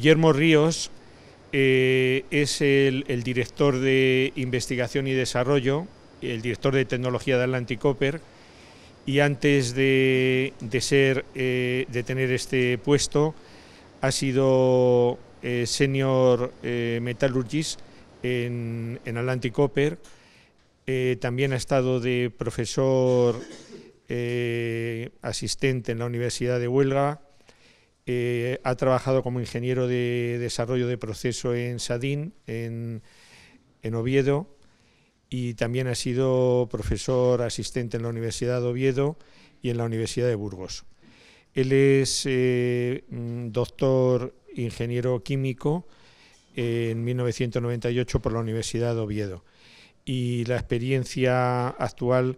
Guillermo Ríos es el director de investigación y desarrollo, el director de tecnología de Atlantic Copper, y antes de tener este puesto ha sido senior metallurgist en Atlantic Copper. También ha estado de profesor asistente en la Universidad de Huelva. Ha trabajado como ingeniero de desarrollo de proceso en SADIN, en Oviedo, y también ha sido profesor asistente en la Universidad de Oviedo y en la Universidad de Burgos. Él es doctor ingeniero químico en 1998 por la Universidad de Oviedo, y la experiencia actual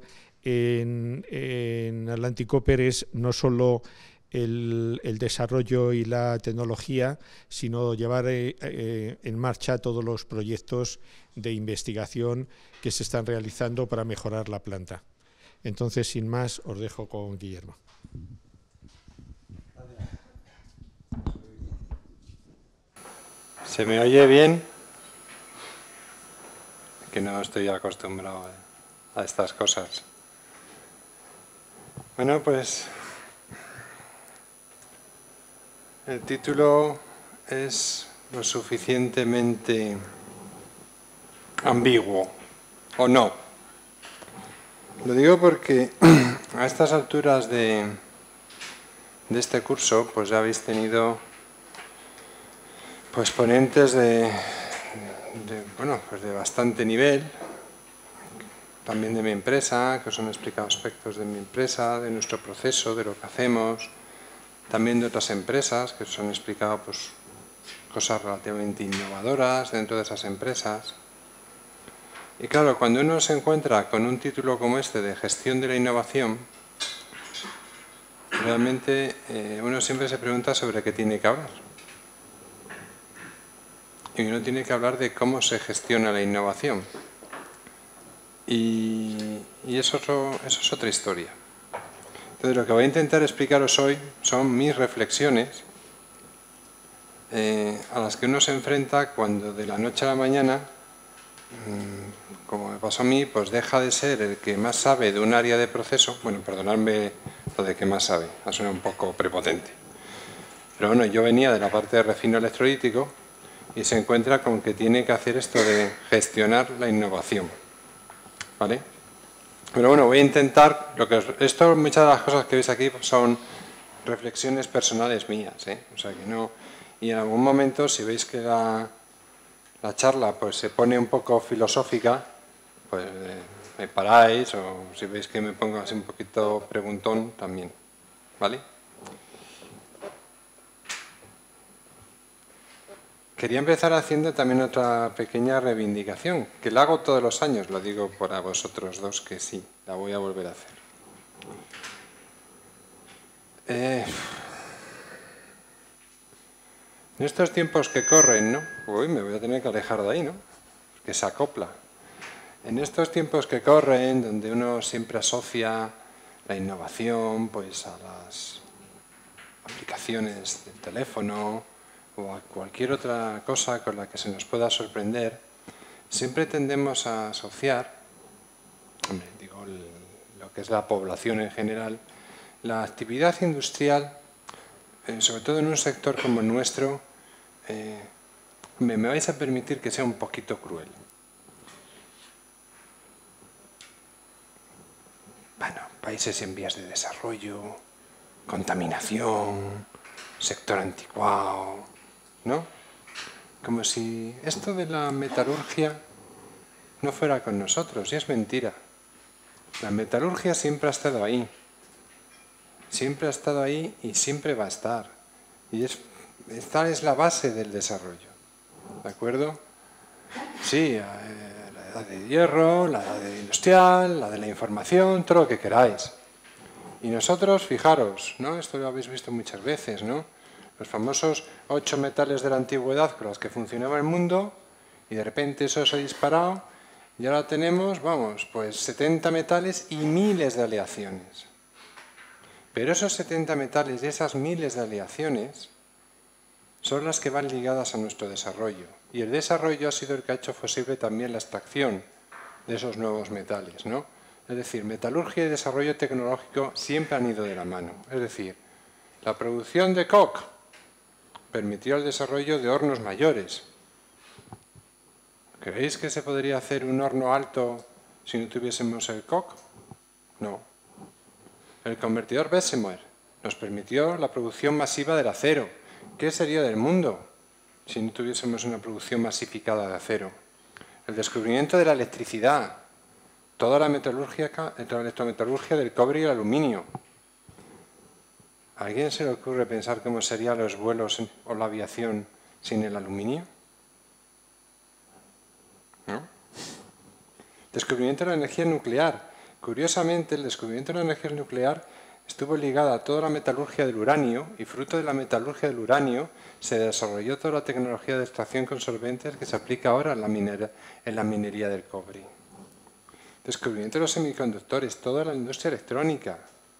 en Atlantic Copper es no solo el desarrollo y la tecnología, sino llevar en marcha todos los proyectos de investigación que se están realizando para mejorar la planta. Entonces, sin más, os dejo con Guillermo. ¿Se me oye bien? Que no estoy acostumbrado a estas cosas. Bueno, pues el título es lo suficientemente ambiguo, ¿o no? Lo digo porque a estas alturas de este curso, pues ya habéis tenido pues ponentes de bastante nivel, también de mi empresa, que os han explicado aspectos de mi empresa, de nuestro proceso, de lo que hacemos, también de otras empresas que os han explicado pues cosas relativamente innovadoras dentro de esas empresas. Y claro, cuando uno se encuentra con un título como este de gestión de la innovación, realmente uno siempre se pregunta sobre qué tiene que hablar. Y uno tiene que hablar de cómo se gestiona la innovación. Y eso es otra historia. Entonces, lo que voy a intentar explicaros hoy son mis reflexiones a las que uno se enfrenta cuando de la noche a la mañana, como me pasó a mí, pues deja de ser el que más sabe de un área de proceso. Bueno, perdonadme lo de que más sabe, ha sonado un poco prepotente. Pero bueno, yo venía de la parte de refino electrolítico y se encuentra con que tiene que hacer esto de gestionar la innovación. ¿Vale? Pero bueno, voy a intentar, muchas de las cosas que veis aquí son reflexiones personales mías, ¿eh? O sea que no, y en algún momento, si veis que la charla pues se pone un poco filosófica, pues me paráis, o si veis que me pongo así un poquito preguntón también, ¿vale? Quería empezar haciendo también otra pequeña reivindicación, que la hago todos los años, lo digo para vosotros dos que sí, la voy a volver a hacer. En estos tiempos que corren, ¿no? Uy, me voy a tener que alejar de ahí, ¿no? Porque se acopla. En estos tiempos que corren, donde uno siempre asocia la innovación pues a las aplicaciones del teléfono o a cualquier otra cosa con la que se nos pueda sorprender, siempre tendemos a asociar, digo, lo que es la población en general, la actividad industrial, sobre todo en un sector como el nuestro, me vais a permitir que sea un poquito cruel. Bueno, países en vías de desarrollo, contaminación, sector anticuado, ¿no? Como si esto de la metalurgia no fuera con nosotros, y es mentira. La metalurgia siempre ha estado ahí. Siempre ha estado ahí y siempre va a estar. Y esta es la base del desarrollo. ¿De acuerdo? Sí, la edad de hierro, la edad industrial, la de la información, todo lo que queráis. Y nosotros, fijaros, ¿no? Esto lo habéis visto muchas veces, ¿no? Los famosos 8 metales de la antigüedad con los que funcionaba el mundo, y de repente eso se ha disparado, y ahora tenemos, vamos, pues 70 metales y miles de aleaciones. Pero esos 70 metales y esas miles de aleaciones son las que van ligadas a nuestro desarrollo. Y el desarrollo ha sido el que ha hecho posible también la extracción de esos nuevos metales, ¿no? Es decir, metalurgia y desarrollo tecnológico siempre han ido de la mano. Es decir, la producción de coque permitió el desarrollo de hornos mayores. ¿Creéis que se podría hacer un horno alto si no tuviésemos el coque? No. El convertidor Bessemer nos permitió la producción masiva del acero. ¿Qué sería del mundo si no tuviésemos una producción masificada de acero? El descubrimiento de la electricidad, toda la electrometalurgia del cobre y el aluminio. ¿A alguien se le ocurre pensar cómo serían los vuelos o la aviación sin el aluminio? ¿No? Descubrimiento de la energía nuclear. Curiosamente, el descubrimiento de la energía nuclear estuvo ligada a toda la metalurgia del uranio y fruto de la metalurgia del uranio se desarrolló toda la tecnología de extracción con solventes que se aplica ahora en la minería del cobre. Descubrimiento de los semiconductores, toda la industria electrónica.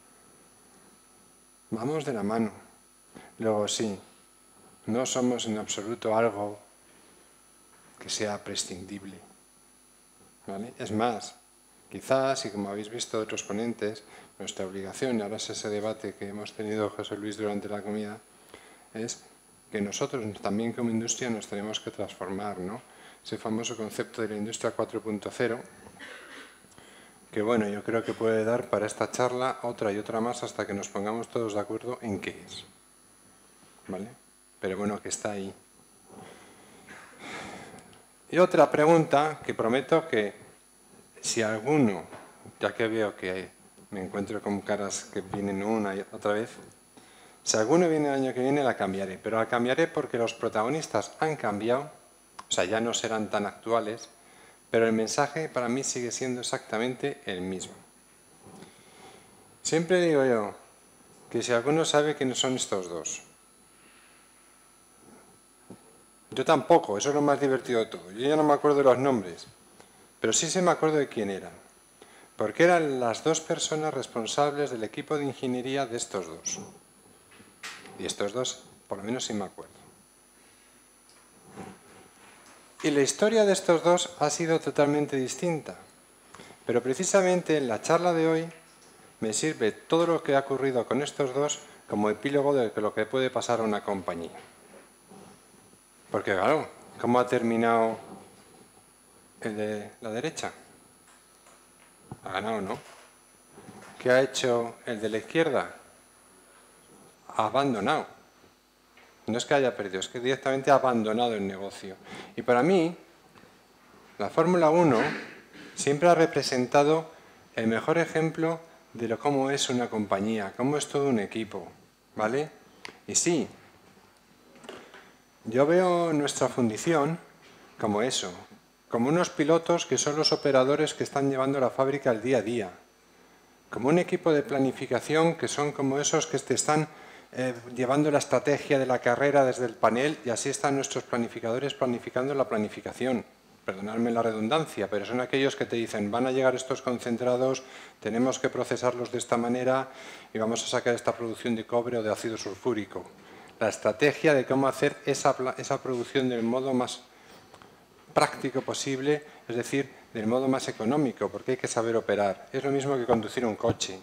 Vamos de la mano. Luego sí, no somos en absoluto algo que sea prescindible, ¿vale? Es más, quizás, y como habéis visto de otros ponentes, nuestra obligación, y ahora es ese debate que hemos tenido José Luis durante la comida, es que nosotros también como industria nos tenemos que transformar, ¿no? Ese famoso concepto de la industria 4.0, que bueno, yo creo que puede dar para esta charla otra y otra más hasta que nos pongamos todos de acuerdo en qué es, ¿vale? Pero bueno, que está ahí. Y otra pregunta que prometo que si alguno, ya que veo que me encuentro con caras que vienen una y otra vez, si alguno viene el año que viene la cambiaré, pero la cambiaré porque los protagonistas han cambiado, o sea, ya no serán tan actuales, pero el mensaje para mí sigue siendo exactamente el mismo. Siempre digo yo que si alguno sabe quiénes son estos dos. Yo tampoco, eso es lo más divertido de todo. Yo ya no me acuerdo de los nombres, pero sí se me acuerdo de quién eran. Porque eran las dos personas responsables del equipo de ingeniería de estos dos. Y estos dos, por lo menos sí me acuerdo. Y la historia de estos dos ha sido totalmente distinta. Pero precisamente en la charla de hoy me sirve todo lo que ha ocurrido con estos dos como epílogo de lo que puede pasar a una compañía. Porque claro, ¿cómo ha terminado el de la derecha? Ha ganado, ¿no? ¿Qué ha hecho el de la izquierda? Ha abandonado. No es que haya perdido, es que directamente ha abandonado el negocio. Y para mí, la Fórmula 1 siempre ha representado el mejor ejemplo de cómo es una compañía, cómo es todo un equipo, ¿vale? Y sí, yo veo nuestra fundición como eso, como unos pilotos que son los operadores que están llevando la fábrica al día a día, como un equipo de planificación que son como esos que te están llevando la estrategia de la carrera desde el panel y así están nuestros planificadores planificando la planificación. Perdonadme la redundancia, pero son aquellos que te dicen van a llegar estos concentrados, tenemos que procesarlos de esta manera y vamos a sacar esta producción de cobre o de ácido sulfúrico. La estrategia de cómo hacer esa producción del modo más práctico posible, es decir, del modo más económico, porque hay que saber operar. Es lo mismo que conducir un coche.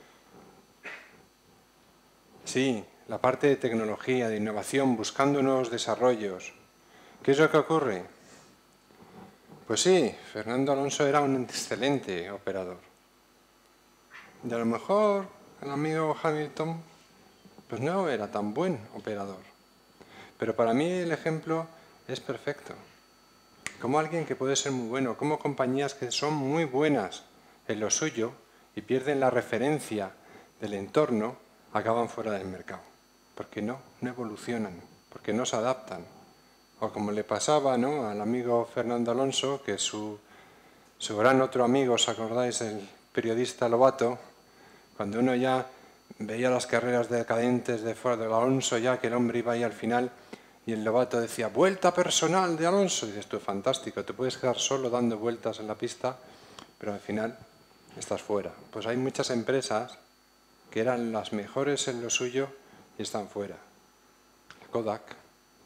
Sí, la parte de tecnología, de innovación, buscando nuevos desarrollos. ¿Qué es lo que ocurre? Pues sí, Fernando Alonso era un excelente operador. Y a lo mejor el amigo Hamilton pues no era tan buen operador. Pero para mí el ejemplo es perfecto. Como alguien que puede ser muy bueno, como compañías que son muy buenas en lo suyo y pierden la referencia del entorno, acaban fuera del mercado. Porque no evolucionan, porque no se adaptan. O como le pasaba, ¿no?, al amigo Fernando Alonso, que su gran otro amigo, ¿os acordáis?, el periodista Lobato, cuando uno ya veía las carreras decadentes de Alonso, ya que el hombre iba ahí al final, y el Lobato decía, vuelta personal de Alonso. Y dices tú, fantástico, te puedes quedar solo dando vueltas en la pista, pero al final estás fuera. Pues hay muchas empresas que eran las mejores en lo suyo y están fuera. Kodak,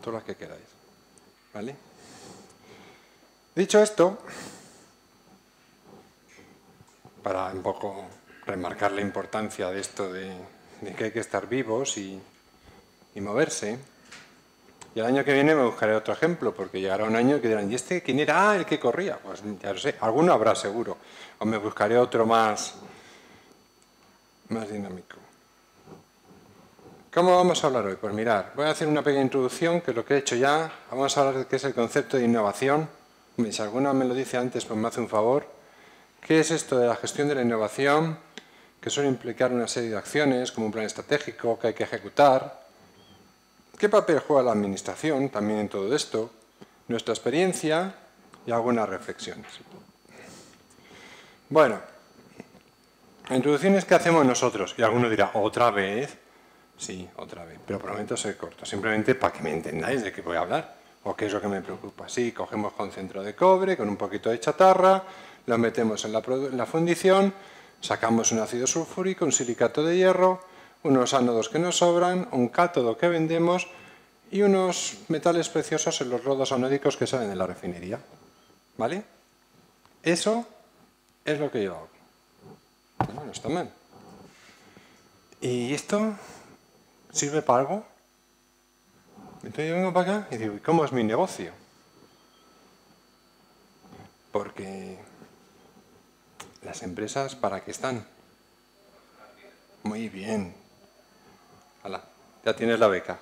todas las que queráis. ¿Vale? Dicho esto, para un poco remarcar la importancia de esto de que hay que estar vivos y moverse, y el año que viene me buscaré otro ejemplo, porque llegará un año que dirán, ¿y este quién era? Ah, el que corría. Pues ya lo sé, alguno habrá seguro. O me buscaré otro más dinámico. ¿Cómo vamos a hablar hoy? Pues mirad, voy a hacer una pequeña introducción, que es lo que he hecho ya. Vamos a hablar de qué es el concepto de innovación. Si alguno me lo dice antes, pues me hace un favor. ¿Qué es esto de la gestión de la innovación? Que suele implicar una serie de acciones, como un plan estratégico que hay que ejecutar. ¿Qué papel juega la administración también en todo esto? Nuestra experiencia y algunas reflexiones. Bueno, la introducción es que hacemos nosotros. Y alguno dirá, ¿otra vez? Sí, otra vez, pero prometo ser corto. Simplemente para que me entendáis de qué voy a hablar o qué es lo que me preocupa. Sí, cogemos concentro de cobre con un poquito de chatarra, lo metemos en la fundición, sacamos un ácido sulfúrico, un silicato de hierro, unos ánodos que nos sobran, un cátodo que vendemos y unos metales preciosos en los lodos anódicos que salen de la refinería. ¿Vale? Eso es lo que yo hago. Bueno, no está mal. ¿Y esto sirve para algo? Entonces yo vengo para acá y digo, ¿y cómo es mi negocio? Porque las empresas, ¿para qué están? Muy bien. Hala, ya tienes la beca.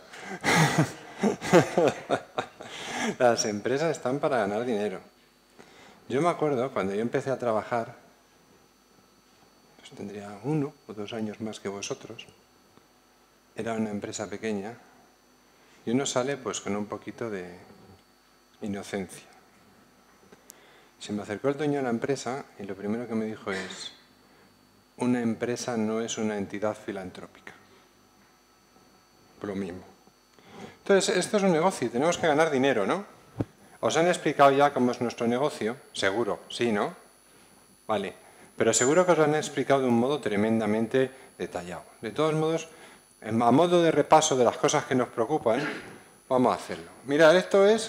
Las empresas están para ganar dinero. Yo me acuerdo cuando yo empecé a trabajar, pues tendría 1 o 2 años más que vosotros. Era una empresa pequeña y uno sale pues con un poquito de inocencia. Se me acercó el dueño de la empresa y lo primero que me dijo es: una empresa no es una entidad filantrópica. Por lo mismo. Entonces, esto es un negocio y tenemos que ganar dinero, ¿no? ¿Os han explicado ya cómo es nuestro negocio? Seguro, sí, ¿no? Vale, pero seguro que os lo han explicado de un modo tremendamente detallado. De todos modos, a modo de repaso de las cosas que nos preocupan, vamos a hacerlo. Mirad, esto es...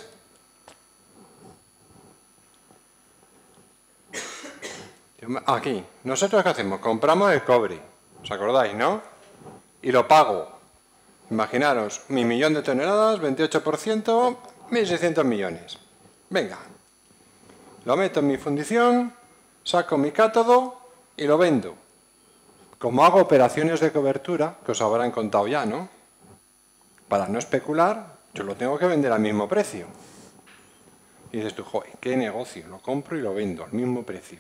Aquí, ¿nosotros qué hacemos? Compramos el cobre, ¿os acordáis, no? Y lo pago. Imaginaros, 1.000.000 de toneladas, 28%, 1.600 millones. Venga, lo meto en mi fundición, saco mi cátodo y lo vendo. Como hago operaciones de cobertura, que os habrán contado ya, ¿no? Para no especular, yo lo tengo que vender al mismo precio. Y dices tú, joder, qué negocio, lo compro y lo vendo al mismo precio.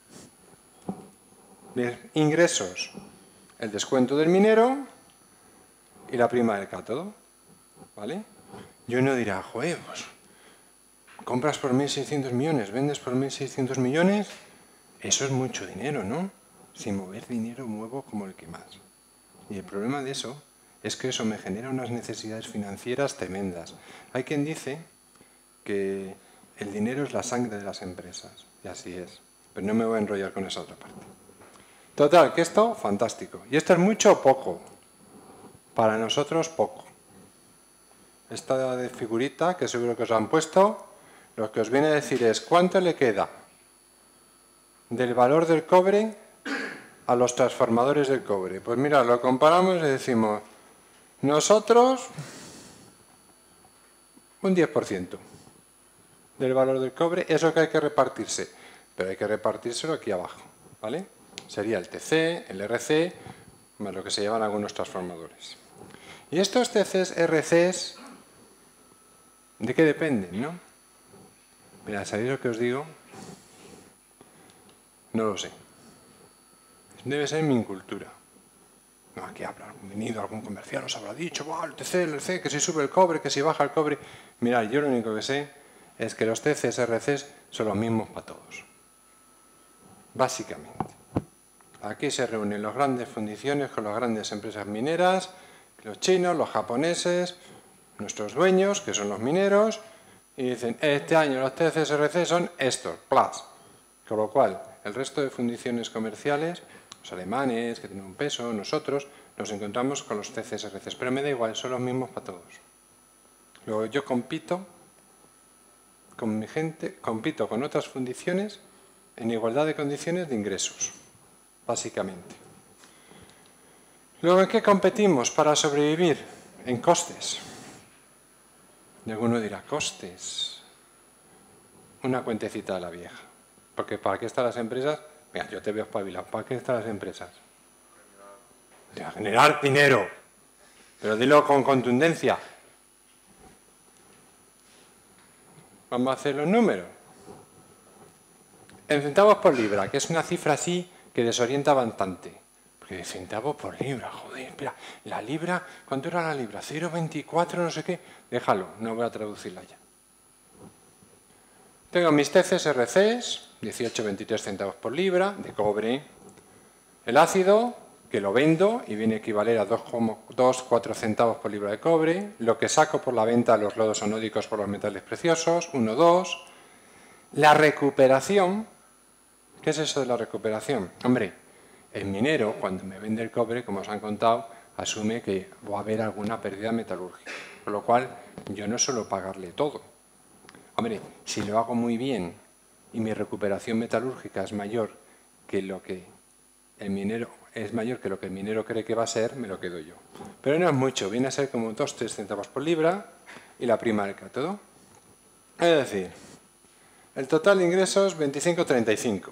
Ingresos, el descuento del minero y la prima del cátodo, ¿vale? Y uno dirá, joder, pues, compras por 1.600 millones, vendes por 1.600 millones, eso es mucho dinero, ¿no? Si mover dinero muevo como el que más. Y el problema de eso es que eso me genera unas necesidades financieras tremendas. Hay quien dice que el dinero es la sangre de las empresas, y así es. Pero no me voy a enrollar con esa otra parte. Total, que esto, fantástico. ¿Y esto es mucho o poco? Para nosotros, poco. Esta de figurita, que seguro que os han puesto, lo que os viene a decir es cuánto le queda del valor del cobre a los transformadores del cobre. Pues mira, lo comparamos y decimos, nosotros un 10% del valor del cobre, eso que hay que repartirse, pero hay que repartírselo aquí abajo, ¿vale? Sería el TC, el RC, más lo que se llevan algunos transformadores. Y estos TCs, RCs, ¿de qué dependen, no? Mira, ¿sabéis lo que os digo? No lo sé. Debe ser mi incultura. No, aquí habrá venido algún comercial, os habrá dicho, el TC, el RC, que si sube el cobre, que si baja el cobre. Mirad, yo lo único que sé es que los TCs, RCs son los mismos para todos. Básicamente. Aquí se reúnen las grandes fundiciones con las grandes empresas mineras, los chinos, los japoneses, nuestros dueños, que son los mineros, y dicen, este año los TCs, RCs son estos, plus. Con lo cual, el resto de fundiciones comerciales, los alemanes, que tienen un peso, nosotros, nos encontramos con los TCs, RCs, pero me da igual, son los mismos para todos. Luego yo compito con mi gente, compito con otras fundiciones en igualdad de condiciones de ingresos, básicamente. Luego, ¿en qué competimos para sobrevivir? En costes. Y alguno dirá, ¿costes? Una cuentecita de la vieja. Porque ¿para qué están las empresas? Mira, yo te veo espabilado. ¿Para qué están las empresas? Para generar dinero. Pero dilo con contundencia. Vamos a hacer los números. En centavos por libra, que es una cifra así que desorienta bastante. Porque centavos por libra, joder, espera. La libra, ¿cuánto era la libra? 0,24, no sé qué. Déjalo, no voy a traducirla ya. Tengo mis TCS-RCs, 18,23 centavos por libra, de cobre. El ácido, que lo vendo y viene a equivaler a 2,24 centavos por libra de cobre. Lo que saco por la venta de los lodos anódicos por los metales preciosos, 1,2. La recuperación. ¿Qué es eso de la recuperación? Hombre, el minero, cuando me vende el cobre, como os han contado, asume que va a haber alguna pérdida metalúrgica. Con lo cual, yo no suelo pagarle todo. Hombre, si lo hago muy bien y mi recuperación metalúrgica es mayor que lo que el minero cree que va a ser, me lo quedo yo. Pero no es mucho, viene a ser como 2-3 centavos por libra y la prima del cátodo. Es decir, el total de ingresos 25,35.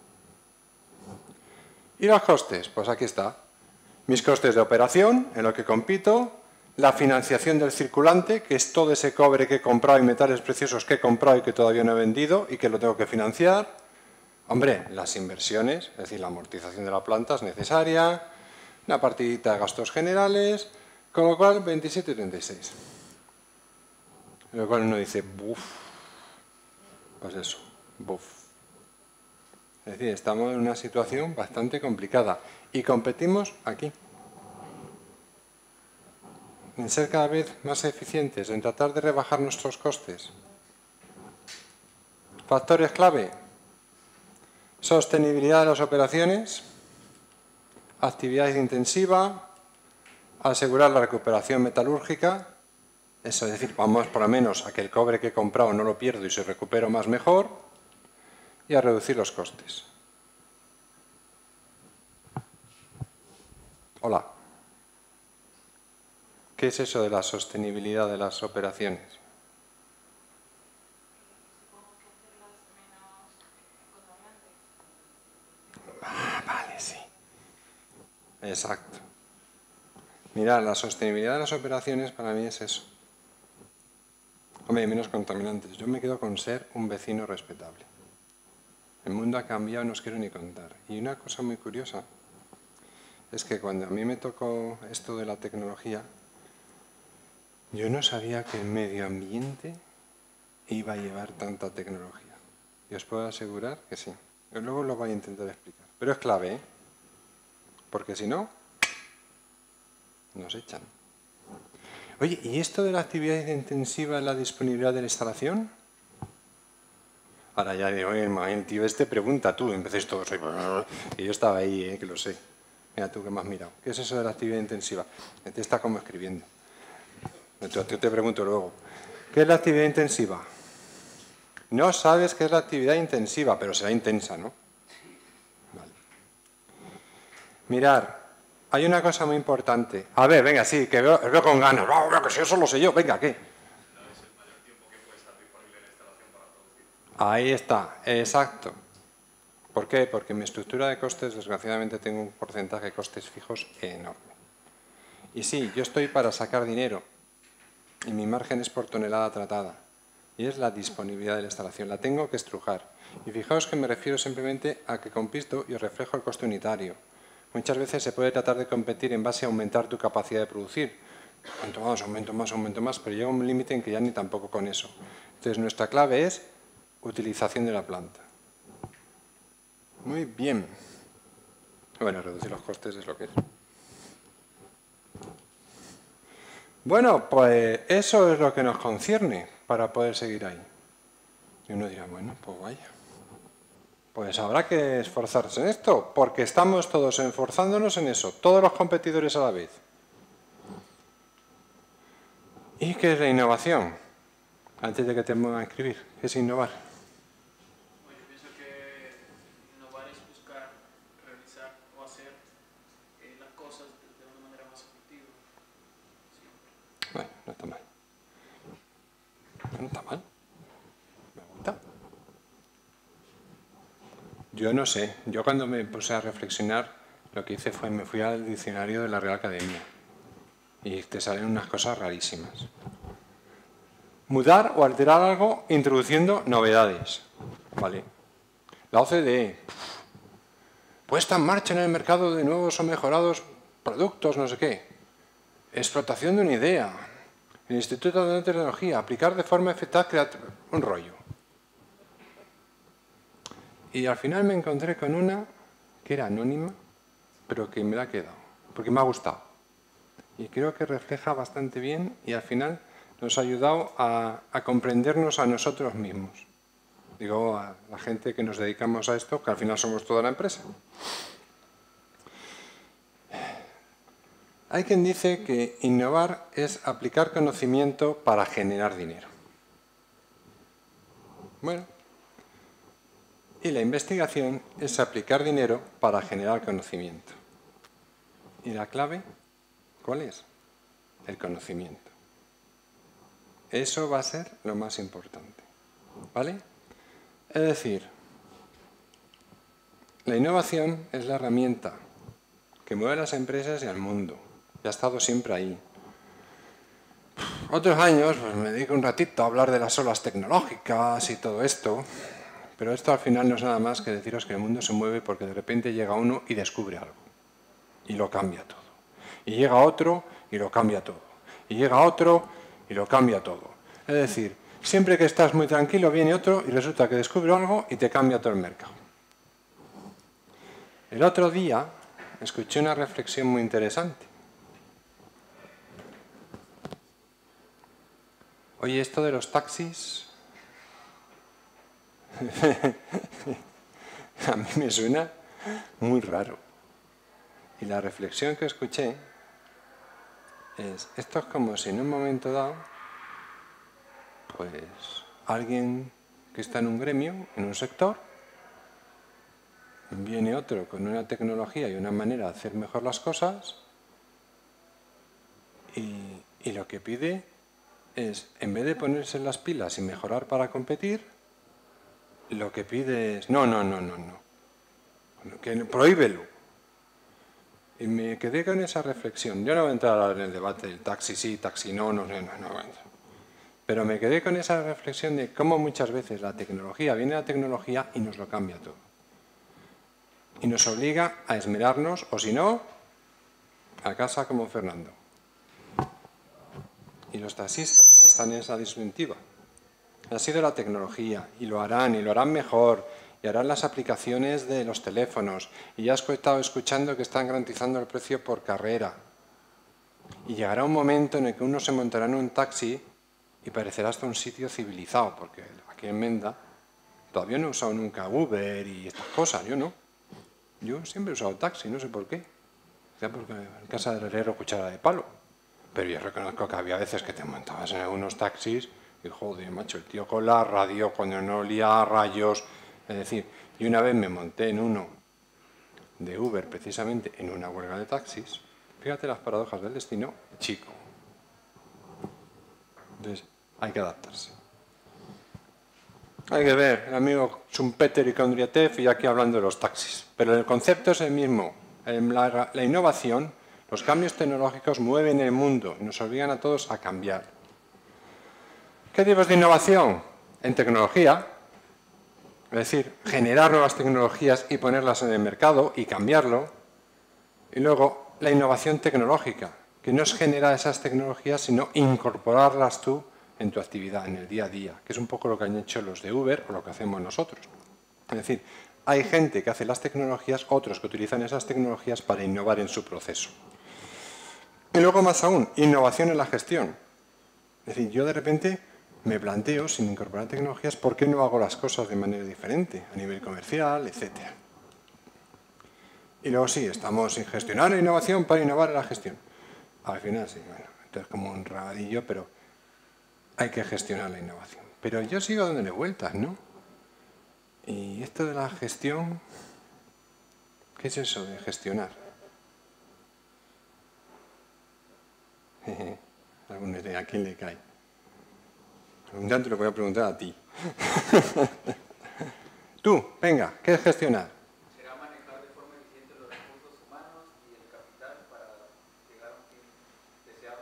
¿Y los costes? Pues aquí está. Mis costes de operación, en lo que compito, la financiación del circulante, que es todo ese cobre que he comprado y metales preciosos que he comprado y que todavía no he vendido y que lo tengo que financiar. Hombre, las inversiones, es decir, la amortización de la planta es necesaria, una partidita de gastos generales, con lo cual 27,36. Lo cual uno dice, buf, pues eso, buf. Es decir, estamos en una situación bastante complicada y competimos aquí. En ser cada vez más eficientes, en tratar de rebajar nuestros costes. Factores clave. Sostenibilidad de las operaciones, actividad intensiva, asegurar la recuperación metalúrgica, eso es decir, vamos por lo menos a que el cobre que he comprado no lo pierdo y se recupero más mejor, y a reducir los costes. Hola. ¿Qué es eso de la sostenibilidad de las operaciones? Vale, sí. Exacto. Mirad, la sostenibilidad de las operaciones para mí es eso. Hombre, menos contaminantes. Yo me quedo con ser un vecino respetable. El mundo ha cambiado, no os quiero ni contar. Y una cosa muy curiosa es que cuando a mí me tocó esto de la tecnología, yo no sabía que el medio ambiente iba a llevar tanta tecnología. Y os puedo asegurar que sí. Yo luego lo voy a intentar explicar. Pero es clave, ¿eh? Porque si no, nos echan. Oye, ¿y esto de la actividad intensiva en la disponibilidad de la instalación? Ahora ya digo, el tío este pregunta, tú, empecéis todos ahí, y yo estaba ahí, que lo sé. Mira tú que me has mirado. ¿Qué es eso de la actividad intensiva? Te está como escribiendo. Yo te pregunto luego. ¿Qué es la actividad intensiva? No sabes qué es la actividad intensiva, pero será intensa, ¿no? Vale. Mirar, hay una cosa muy importante. A ver, venga, sí, que os veo con ganas. Que si eso lo sé yo, venga, ¿qué? Ahí está, exacto. ¿Por qué? Porque en mi estructura de costes, desgraciadamente, tengo un porcentaje de costes fijos enorme. Y sí, yo estoy para sacar dinero. Y mi margen es por tonelada tratada. Y es la disponibilidad de la instalación. La tengo que estrujar. Y fijaos que me refiero simplemente a que compisto y reflejo el coste unitario. Muchas veces se puede tratar de competir en base a aumentar tu capacidad de producir. Cuanto más, aumento más, pero llega un límite en que ya ni tampoco con eso. Entonces nuestra clave es utilización de la planta. Muy bien. Bueno, reducir los costes es lo que es. Bueno, pues eso es lo que nos concierne para poder seguir ahí. Y uno dirá, bueno, pues vaya. Pues habrá que esforzarse en esto, porque estamos todos esforzándonos en eso, todos los competidores a la vez. ¿Y qué es la innovación? Antes de que te ponga a escribir, ¿qué es innovar? Bueno, yo pienso que innovar es buscar, realizar o hacer las cosas de una manera más efectiva. Siempre. Bueno, no está mal. No está mal. Me gusta. Yo no sé. Yo cuando me puse a reflexionar, lo que hice fue me fui al diccionario de la Real Academia. Y te salen unas cosas rarísimas. Mudar o alterar algo introduciendo novedades. Vale. La OCDE. Puesta en marcha en el mercado de nuevos o mejorados productos, no sé qué. Explotación de una idea. El Instituto de Tecnología. Aplicar de forma efectiva un rollo. Y al final me encontré con una que era anónima, pero que me la ha quedado. Porque me ha gustado. Y creo que refleja bastante bien y al final nos ha ayudado a comprendernos a nosotros mismos. Digo, a la gente que nos dedicamos a esto, que al final somos toda la empresa. Hay quien dice que innovar es aplicar conocimiento para generar dinero. Bueno, y la investigación es aplicar dinero para generar conocimiento. ¿Y la clave? ¿Cuál es? El conocimiento. Eso va a ser lo más importante. ¿Vale? Es decir, la innovación es la herramienta que mueve a las empresas y al mundo. Y ha estado siempre ahí. Otros años pues me dedico un ratito a hablar de las olas tecnológicas y todo esto. Pero esto al final no es nada más que deciros que el mundo se mueve porque de repente llega uno y descubre algo. Y lo cambia todo. Y llega otro y lo cambia todo. Y llega otro y lo cambia todo. Es decir, siempre que estás muy tranquilo viene otro y resulta que descubre algo y te cambia todo el mercado. El otro día escuché una reflexión muy interesante. Oye, esto de los taxis a mí me suena muy raro. Y la reflexión que escuché es, esto es como si en un momento dado, pues alguien que está en un gremio, en un sector, viene otro con una tecnología y una manera de hacer mejor las cosas y lo que pide es, en vez de ponerse las pilas y mejorar para competir, lo que pide es, no, que prohíbelo. Y me quedé con esa reflexión. Yo no voy a entrar en el debate del taxi sí, taxi no voy a entrar. Pero me quedé con esa reflexión de cómo muchas veces la tecnología, viene la tecnología y nos lo cambia todo. Y nos obliga a esmerarnos, o si no, a casa como Fernando. Y los taxistas están en esa disyuntiva. Ha sido la tecnología, y lo harán mejor, y harán las aplicaciones de los teléfonos, y ya has estado escuchando que están garantizando el precio por carrera. Y llegará un momento en el que uno se montará en un taxi y parecerá hasta un sitio civilizado, porque aquí en Menda todavía no he usado nunca Uber y estas cosas, yo no. Yo siempre he usado taxi, no sé por qué. Ya porque en casa del herrero cuchara de palo. Pero yo reconozco que había veces que te montabas en algunos taxis y joder, macho, el tío con la radio cuando no olía a rayos. Es decir, y una vez me monté en uno de Uber, precisamente en una huelga de taxis. Fíjate las paradojas del destino, chico. Entonces, hay que adaptarse. Hay que ver, el amigo Schumpeter y Kondratiev y aquí hablando de los taxis. Pero el concepto es el mismo. La innovación, los cambios tecnológicos mueven el mundo y nos obligan a todos a cambiar. ¿Qué tipos de innovación? En tecnología, es decir, generar nuevas tecnologías y ponerlas en el mercado y cambiarlo. Y luego, la innovación tecnológica, que no es generar esas tecnologías, sino incorporarlas tú en tu actividad, en el día a día, que es un poco lo que han hecho los de Uber o lo que hacemos nosotros. Es decir, hay gente que hace las tecnologías, otros que utilizan esas tecnologías para innovar en su proceso. Y luego, más aún, innovación en la gestión. Es decir, yo de repente me planteo, sin incorporar tecnologías, ¿por qué no hago las cosas de manera diferente, a nivel comercial, etcétera? Y luego sí, estamos en gestionar la innovación para innovar en la gestión. Al final sí, bueno, esto es como un rabadillo, pero hay que gestionar la innovación. Pero yo sigo dándole vueltas, ¿no? Y esto de la gestión, ¿qué es eso de gestionar? ¿Alguna idea? ¿A quién le cae? Un día te lo voy a preguntar a ti. Tú, venga, ¿qué es gestionar? Será manejar de forma eficiente los recursos humanos y el capital para llegar a un fin deseado.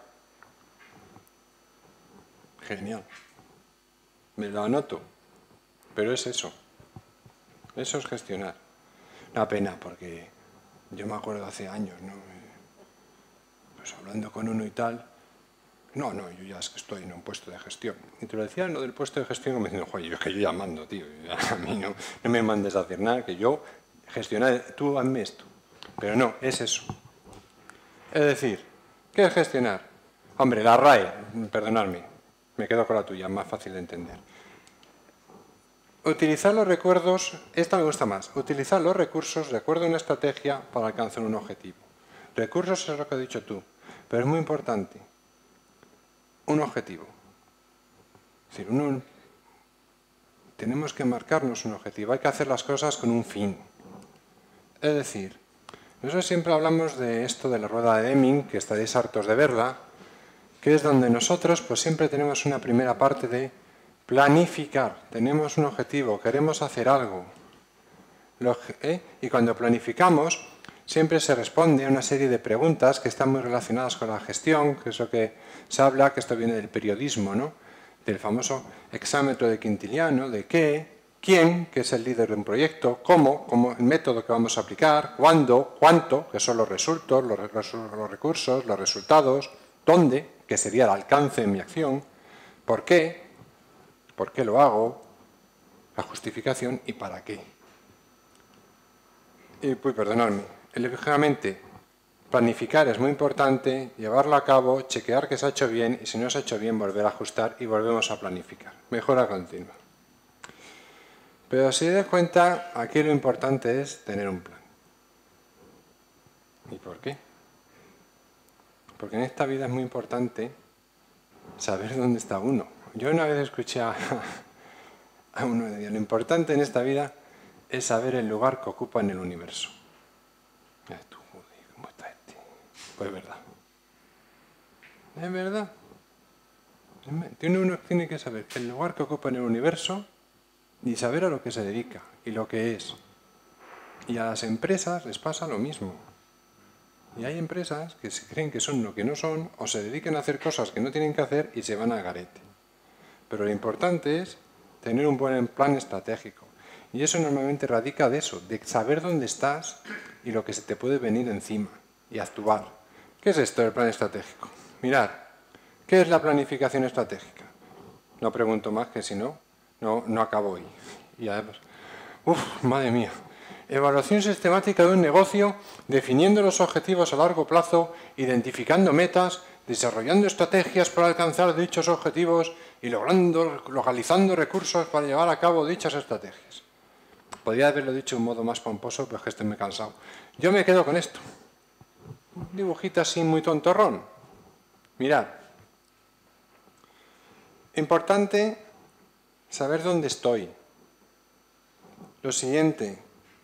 Genial. Me lo anoto. Pero es eso. Eso es gestionar. Una pena, porque yo me acuerdo hace años, ¿no? Pues hablando con uno y tal. No, yo ya es que estoy en un puesto de gestión. Y te lo decía lo del puesto de gestión, como diciendo, joder, es que yo ya mando, tío. A mí no me mandes a hacer nada, que yo gestionar, tú hazme esto. Pero no, es eso. Es decir, ¿qué es gestionar? Hombre, la RAE, perdonadme, me quedo con la tuya, más fácil de entender. Utilizar los recuerdos, esta me gusta más, utilizar los recursos de acuerdo a una estrategia para alcanzar un objetivo. Recursos es lo que has dicho tú, pero es muy importante. Un objetivo. Es decir, tenemos que marcarnos un objetivo, hay que hacer las cosas con un fin. Es decir, nosotros siempre hablamos de esto de la rueda de Deming, que estaréis hartos de verla, que es donde nosotros pues siempre tenemos una primera parte de planificar, tenemos un objetivo, queremos hacer algo. Y cuando planificamos, siempre se responde a una serie de preguntas que están muy relacionadas con la gestión, que es lo que se habla, que esto viene del periodismo, ¿no? Del famoso exámetro de Quintiliano, de qué, quién, que es el líder de un proyecto, cómo el método que vamos a aplicar, cuándo, cuánto, que son los resultados, los recursos, los resultados, dónde, que sería el alcance de mi acción, por qué lo hago, la justificación y para qué. Y pues perdonadme, lógicamente planificar es muy importante, llevarlo a cabo, chequear que se ha hecho bien y si no se ha hecho bien volver a ajustar y volvemos a planificar. Mejora continua. Pero si das cuenta, aquí lo importante es tener un plan. ¿Y por qué? Porque en esta vida es muy importante saber dónde está uno. Yo una vez escuché a uno que decía, lo importante en esta vida es saber el lugar que ocupa en el universo. Tú, joder, ¿cómo está este? Pues es verdad. Es verdad. Uno tiene que saber el lugar que ocupa en el universo y saber a lo que se dedica y lo que es. Y a las empresas les pasa lo mismo. Y hay empresas que se creen que son lo que no son o se dedican a hacer cosas que no tienen que hacer y se van al garete. Pero lo importante es tener un buen plan estratégico. Y eso normalmente radica de eso, de saber dónde estás y lo que se te puede venir encima y actuar. ¿Qué es esto del plan estratégico? Mirad, ¿qué es la planificación estratégica? No pregunto más que si no acabo hoy. Y además, madre mía. Evaluación sistemática de un negocio, definiendo los objetivos a largo plazo, identificando metas, desarrollando estrategias para alcanzar dichos objetivos y localizando recursos para llevar a cabo dichas estrategias. Podría haberlo dicho de un modo más pomposo, pero es que estoy muy cansado. Yo me quedo con esto. Un dibujito así muy tontorrón. Mirad. Importante saber dónde estoy. Lo siguiente.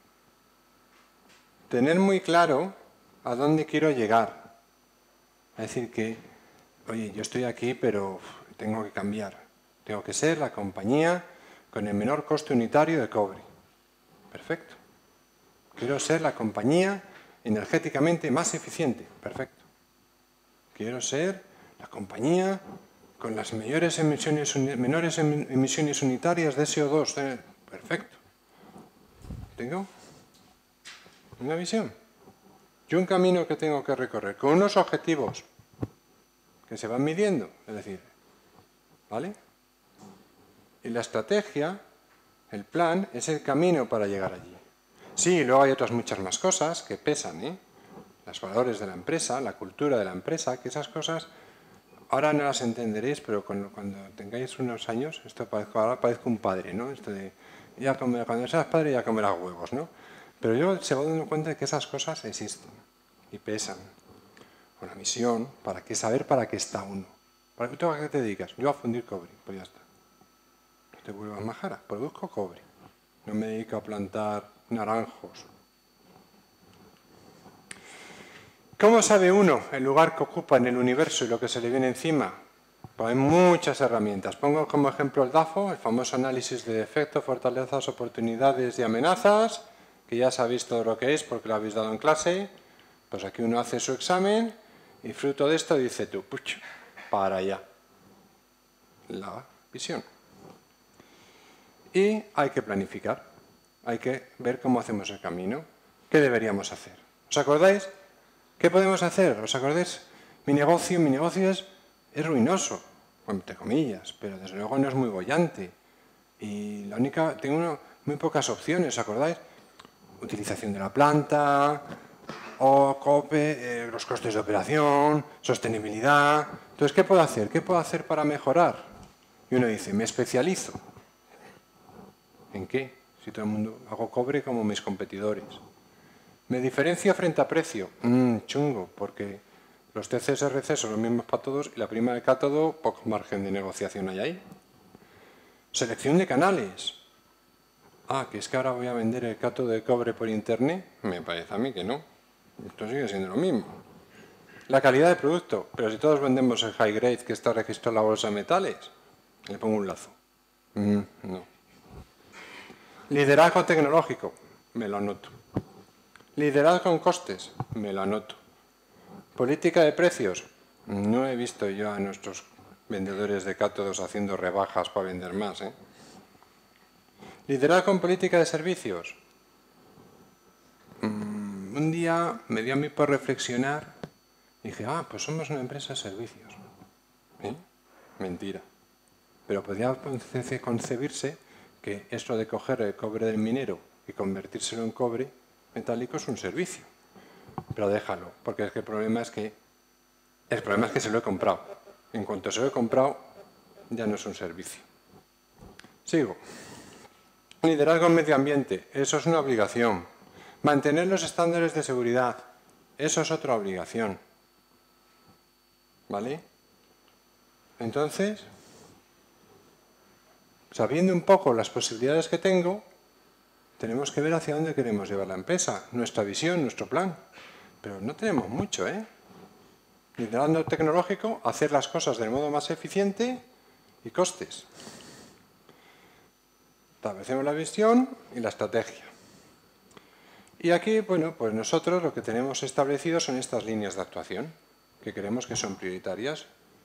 Tener muy claro a dónde quiero llegar. Es decir que, oye, yo estoy aquí, pero tengo que cambiar. Tengo que ser la compañía con el menor coste unitario de cobre. Perfecto. Quiero ser la compañía energéticamente más eficiente. Perfecto. Quiero ser la compañía con las menores emisiones unitarias de CO2. Perfecto. ¿Tengo una visión? Y un camino que tengo que recorrer, con unos objetivos que se van midiendo, es decir, ¿vale? Y la estrategia, el plan, es el camino para llegar allí. Sí, luego hay otras muchas más cosas que pesan, ¿eh? Los valores de la empresa, la cultura de la empresa, que esas cosas ahora no las entenderéis, pero cuando tengáis unos años, ahora parezco un padre, ¿no? Esto de, cuando seas padre ya comerás huevos, ¿no? Pero yo se va dando cuenta de que esas cosas existen y pesan. Una misión, saber para qué está uno, ¿Tú a qué te dedicas? Yo a fundir cobre. Pues ya está. No te vuelvas majara. Produzco cobre. No me dedico a plantar naranjos. ¿Cómo sabe uno el lugar que ocupa en el universo y lo que se le viene encima? Pues hay muchas herramientas. Pongo como ejemplo el DAFO, el famoso análisis de defectos, fortalezas, oportunidades y amenazas, que ya sabéis todo lo que es porque lo habéis dado en clase. Pues aquí uno hace su examen y fruto de esto dice tú, puch, para allá. La visión. Y hay que planificar. Hay que ver cómo hacemos el camino. ¿Qué deberíamos hacer? ¿Os acordáis? ¿Qué podemos hacer? ¿Os acordáis? Mi negocio es ruinoso, entre comillas, pero desde luego no es muy boyante. Y tengo muy pocas opciones, ¿os acordáis? Utilización de la planta, OCOPE, los costes de operación, sostenibilidad. Entonces, ¿qué puedo hacer? ¿Qué puedo hacer para mejorar? Y uno dice, me especializo. ¿En qué? Si todo el mundo hago cobre como mis competidores. ¿Me diferencio frente a precio? Chungo, porque los TCSRC son los mismos para todos y la prima de cátodo, poco margen de negociación hay ahí. Selección de canales. Que es que ahora voy a vender el cátodo de cobre por internet. Me parece a mí que no. Esto sigue siendo lo mismo. La calidad de producto. Pero si todos vendemos el high grade que está registrado en la bolsa de metales, le pongo un lazo. No. Liderazgo tecnológico. Me lo anoto. Liderazgo en costes. Me lo anoto. Política de precios. No he visto yo a nuestros vendedores de cátodos haciendo rebajas para vender más. Liderazgo en política de servicios. Un día me dio a mí por reflexionar y dije, pues somos una empresa de servicios. Mentira. Pero podría concebirse que esto de coger el cobre del minero y convertírselo en cobre metálico es un servicio. Pero déjalo, porque es que el problema es que se lo he comprado. En cuanto se lo he comprado, ya no es un servicio. Sigo. Liderazgo en medio ambiente, eso es una obligación. Mantener los estándares de seguridad, eso es otra obligación. ¿Vale? Entonces, sabiendo un poco las posibilidades que tengo, tenemos que ver hacia dónde queremos llevar la empresa, nuestra visión, nuestro plan. Pero no tenemos mucho, Liderazgo tecnológico, hacer las cosas del modo más eficiente y costes. Establecemos la visión y la estrategia. Y aquí, bueno, pues nosotros lo que tenemos establecido son estas líneas de actuación, que creemos que son prioritarias.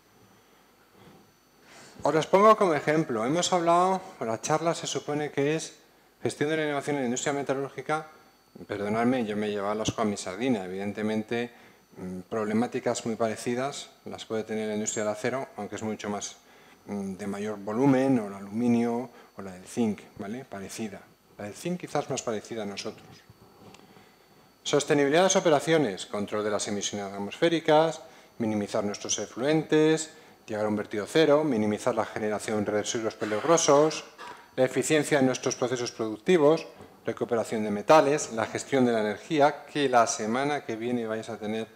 Os las pongo como ejemplo. Hemos hablado, la charla se supone que es gestión de la innovación en la industria metalúrgica. Perdonadme, yo me llevaba las con mi sardina. Evidentemente, problemáticas muy parecidas las puede tener la industria del acero, aunque es mucho más de mayor volumen, o el aluminio, o la del zinc, ¿vale? Parecida. La del zinc quizás más parecida a nosotros. Sostenibilidad de las operaciones, control de las emisiones atmosféricas, minimizar nuestros efluentes, llegar a un vertido cero, minimizar la generación de residuos peligrosos, la eficiencia en nuestros procesos productivos, recuperación de metales, la gestión de la energía, que la semana que viene vais a tener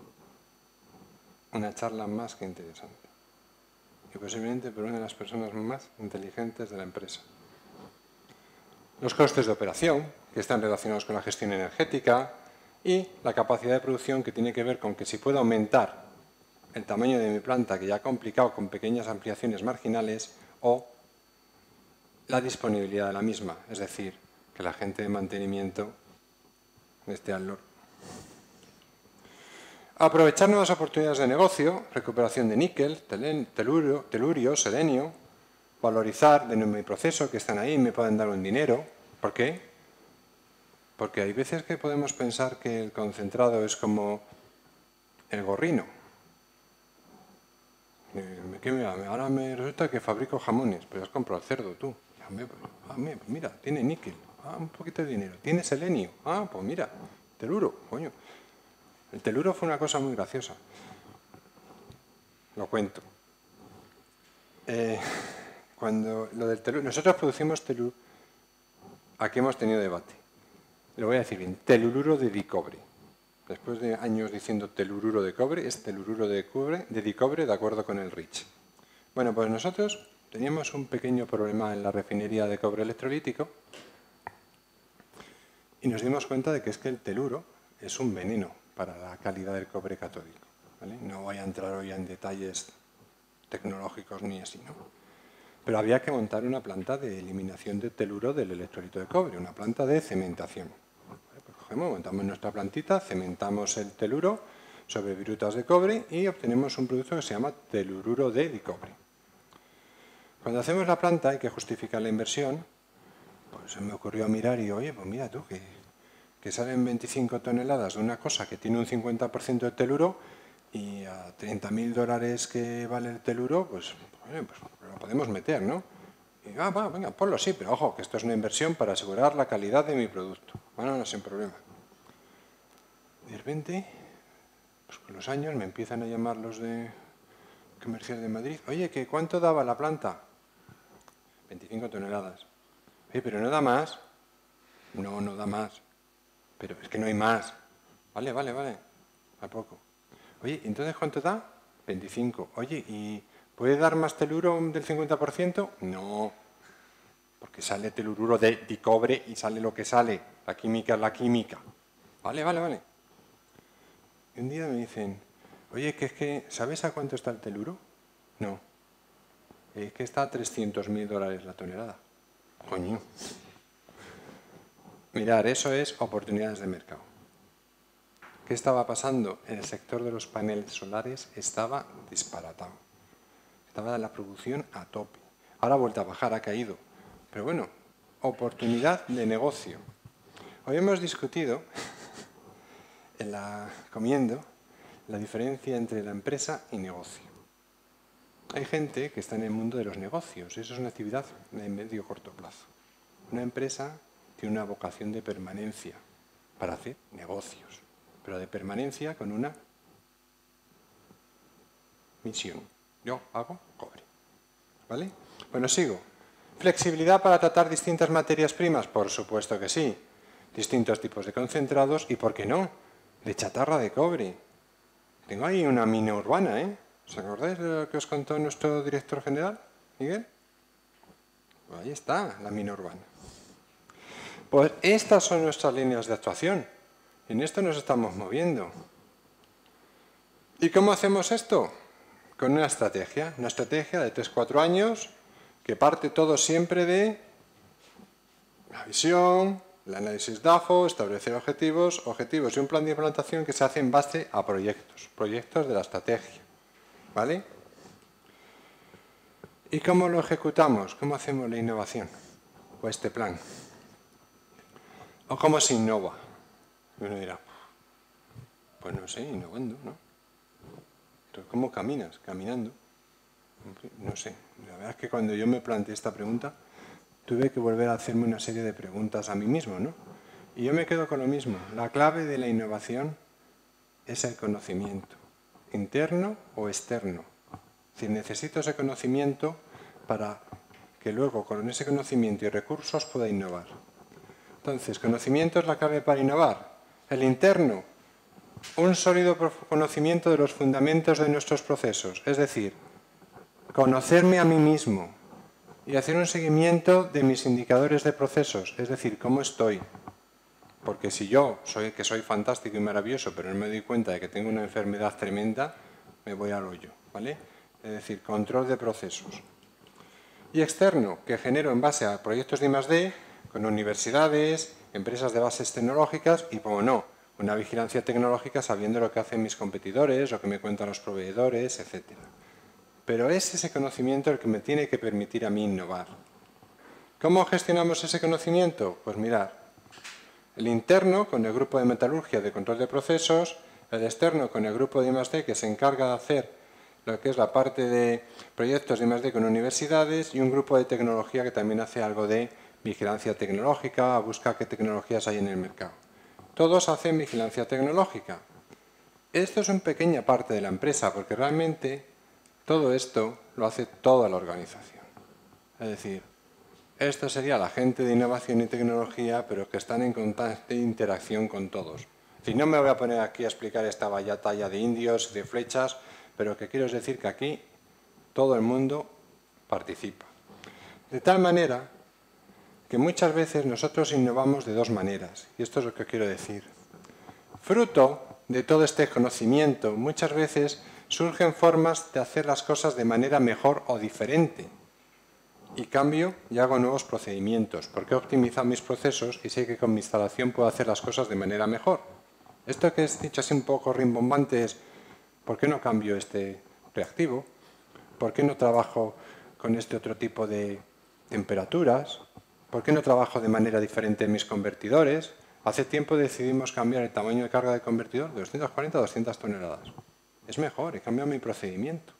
una charla más que interesante. Y posiblemente por una de las personas más inteligentes de la empresa. Los costes de operación, que están relacionados con la gestión energética, y la capacidad de producción, que tiene que ver con que si puedo aumentar el tamaño de mi planta, que ya ha complicado con pequeñas ampliaciones marginales, o la disponibilidad de la misma, es decir, que la gente de mantenimiento esté al loro. Aprovechar nuevas oportunidades de negocio, recuperación de níquel, telurio, selenio, valorizar de mi proceso, que están ahí y me pueden dar un dinero. ¿Por qué? Porque hay veces que podemos pensar que el concentrado es como el gorrino. Ahora me resulta que fabrico jamones, pero has comprado el cerdo tú. Mira, tiene níquel, un poquito de dinero. Tiene selenio, pues mira, teluro, coño. El teluro fue una cosa muy graciosa. Lo cuento. Cuando lo del teluro, nosotros producimos teluro. Aquí hemos tenido debate. Lo voy a decir bien, telururo de dicobre. Después de años diciendo telururo de cobre, es telururo de dicobre de acuerdo con el REACH. Bueno, pues nosotros teníamos un pequeño problema en la refinería de cobre electrolítico y nos dimos cuenta de que es que el teluro es un veneno para la calidad del cobre catódico, ¿vale? No voy a entrar hoy en detalles tecnológicos ni así, ¿no? Pero había que montar una planta de eliminación de teluro del electrolito de cobre, una planta de cementación. Pues cogemos, montamos nuestra plantita, cementamos el teluro sobre virutas de cobre y obtenemos un producto que se llama telururo de dicobre. Cuando hacemos la planta hay que justificar la inversión, pues se me ocurrió mirar y, oye, pues mira tú, que salen 25 toneladas de una cosa que tiene un 50% de teluro y a $30.000 que vale el teluro, pues lo podemos meter, ¿no? Y venga, ponlo sí, pero ojo, que esto es una inversión para asegurar la calidad de mi producto. Bueno, no, sin problema. De repente, pues con los años me empiezan a llamar los de Comercial de Madrid. Oye, ¿que cuánto daba la planta? 25 toneladas. Oye, pero ¿no da más? No, no da más. Pero es que no hay más. Vale. ¿A poco? Oye, ¿entonces cuánto da? 25. Oye, ¿y puede dar más teluro del 50%? No, porque sale telururo de dicobre y sale lo que sale. La química es la química. Vale. Y un día me dicen, oye, que es que, ¿sabes a cuánto está el teluro? No. Es que está a $300.000 la tonelada. Coño. Mirar, eso es oportunidades de mercado. ¿Qué estaba pasando? En el sector de los paneles solares estaba disparatado. Estaba la producción a tope. Ahora ha vuelto a bajar, ha caído. Pero bueno, oportunidad de negocio. Hoy hemos discutido, comiendo, la diferencia entre la empresa y negocio. Hay gente que está en el mundo de los negocios. Eso es una actividad de medio corto plazo. Una empresa tiene una vocación de permanencia para hacer negocios, pero de permanencia con una misión. Yo hago cobre. ¿Vale? Bueno, sigo. ¿Flexibilidad para tratar distintas materias primas? Por supuesto que sí. Distintos tipos de concentrados y, ¿por qué no?, de chatarra de cobre. Tengo ahí una mina urbana, ¿eh? ¿Os acordáis de lo que os contó nuestro director general, Miguel? Pues ahí está, la mina urbana. Pues estas son nuestras líneas de actuación. En esto nos estamos moviendo. ¿Y cómo hacemos esto? Con una estrategia de 3-4 años que parte todo siempre de la visión, el análisis DAFO, establecer objetivos y un plan de implantación que se hace en base a proyectos de la estrategia. ¿Vale? ¿Y cómo lo ejecutamos? ¿Cómo hacemos la innovación? O este plan. ¿O cómo se innova? Y uno dirá, pues no sé, innovando, ¿no? Entonces, ¿cómo caminas? Caminando. No sé. La verdad es que cuando yo me planteé esta pregunta, tuve que volver a hacerme una serie de preguntas a mí mismo, ¿no? Y yo me quedo con lo mismo. La clave de la innovación es el conocimiento, interno o externo. Es decir, necesito ese conocimiento para que luego con ese conocimiento y recursos pueda innovar. Entonces, conocimiento es la clave para innovar. El interno, un sólido conocimiento de los fundamentos de nuestros procesos, es decir, conocerme a mí mismo y hacer un seguimiento de mis indicadores de procesos, es decir, cómo estoy. Porque si yo soy fantástico y maravilloso, pero no me doy cuenta de que tengo una enfermedad tremenda, me voy al hoyo, ¿vale? Es decir, control de procesos. Y externo, que genero en base a proyectos de I+D, con universidades, empresas de bases tecnológicas y, como no, una vigilancia tecnológica sabiendo lo que hacen mis competidores, lo que me cuentan los proveedores, etc. Pero es ese conocimiento el que me tiene que permitir a mí innovar. ¿Cómo gestionamos ese conocimiento? Pues mirad, el interno con el grupo de metalurgia de control de procesos, el externo con el grupo de I+D que se encarga de hacer lo que es la parte de proyectos de I+D con universidades y un grupo de tecnología que también hace algo de vigilancia tecnológica, busca qué tecnologías hay en el mercado. Todos hacen vigilancia tecnológica. Esto es una pequeña parte de la empresa porque realmente todo esto lo hace toda la organización. Es decir, esto sería la gente de innovación y tecnología, pero que están en constante interacción con todos. decir, no me voy a poner aquí a explicar esta batalla de indios, de flechas, pero lo que quiero es decir que aquí todo el mundo participa. De tal manera que muchas veces nosotros innovamos de dos maneras, y esto es lo que quiero decir. Fruto de todo este conocimiento, muchas veces surgen formas de hacer las cosas de manera mejor o diferente. Y cambio y hago nuevos procedimientos, porque he optimizado mis procesos y sé que con mi instalación puedo hacer las cosas de manera mejor. Esto que he dicho así un poco rimbombante es, ¿por qué no cambio este reactivo? ¿Por qué no trabajo con este otro tipo de temperaturas? ¿Por qué no trabajo de manera diferente en mis convertidores? Hace tiempo decidimos cambiar el tamaño de carga de convertidor de 240 a 200 toneladas. Es mejor, he cambiado mi procedimiento.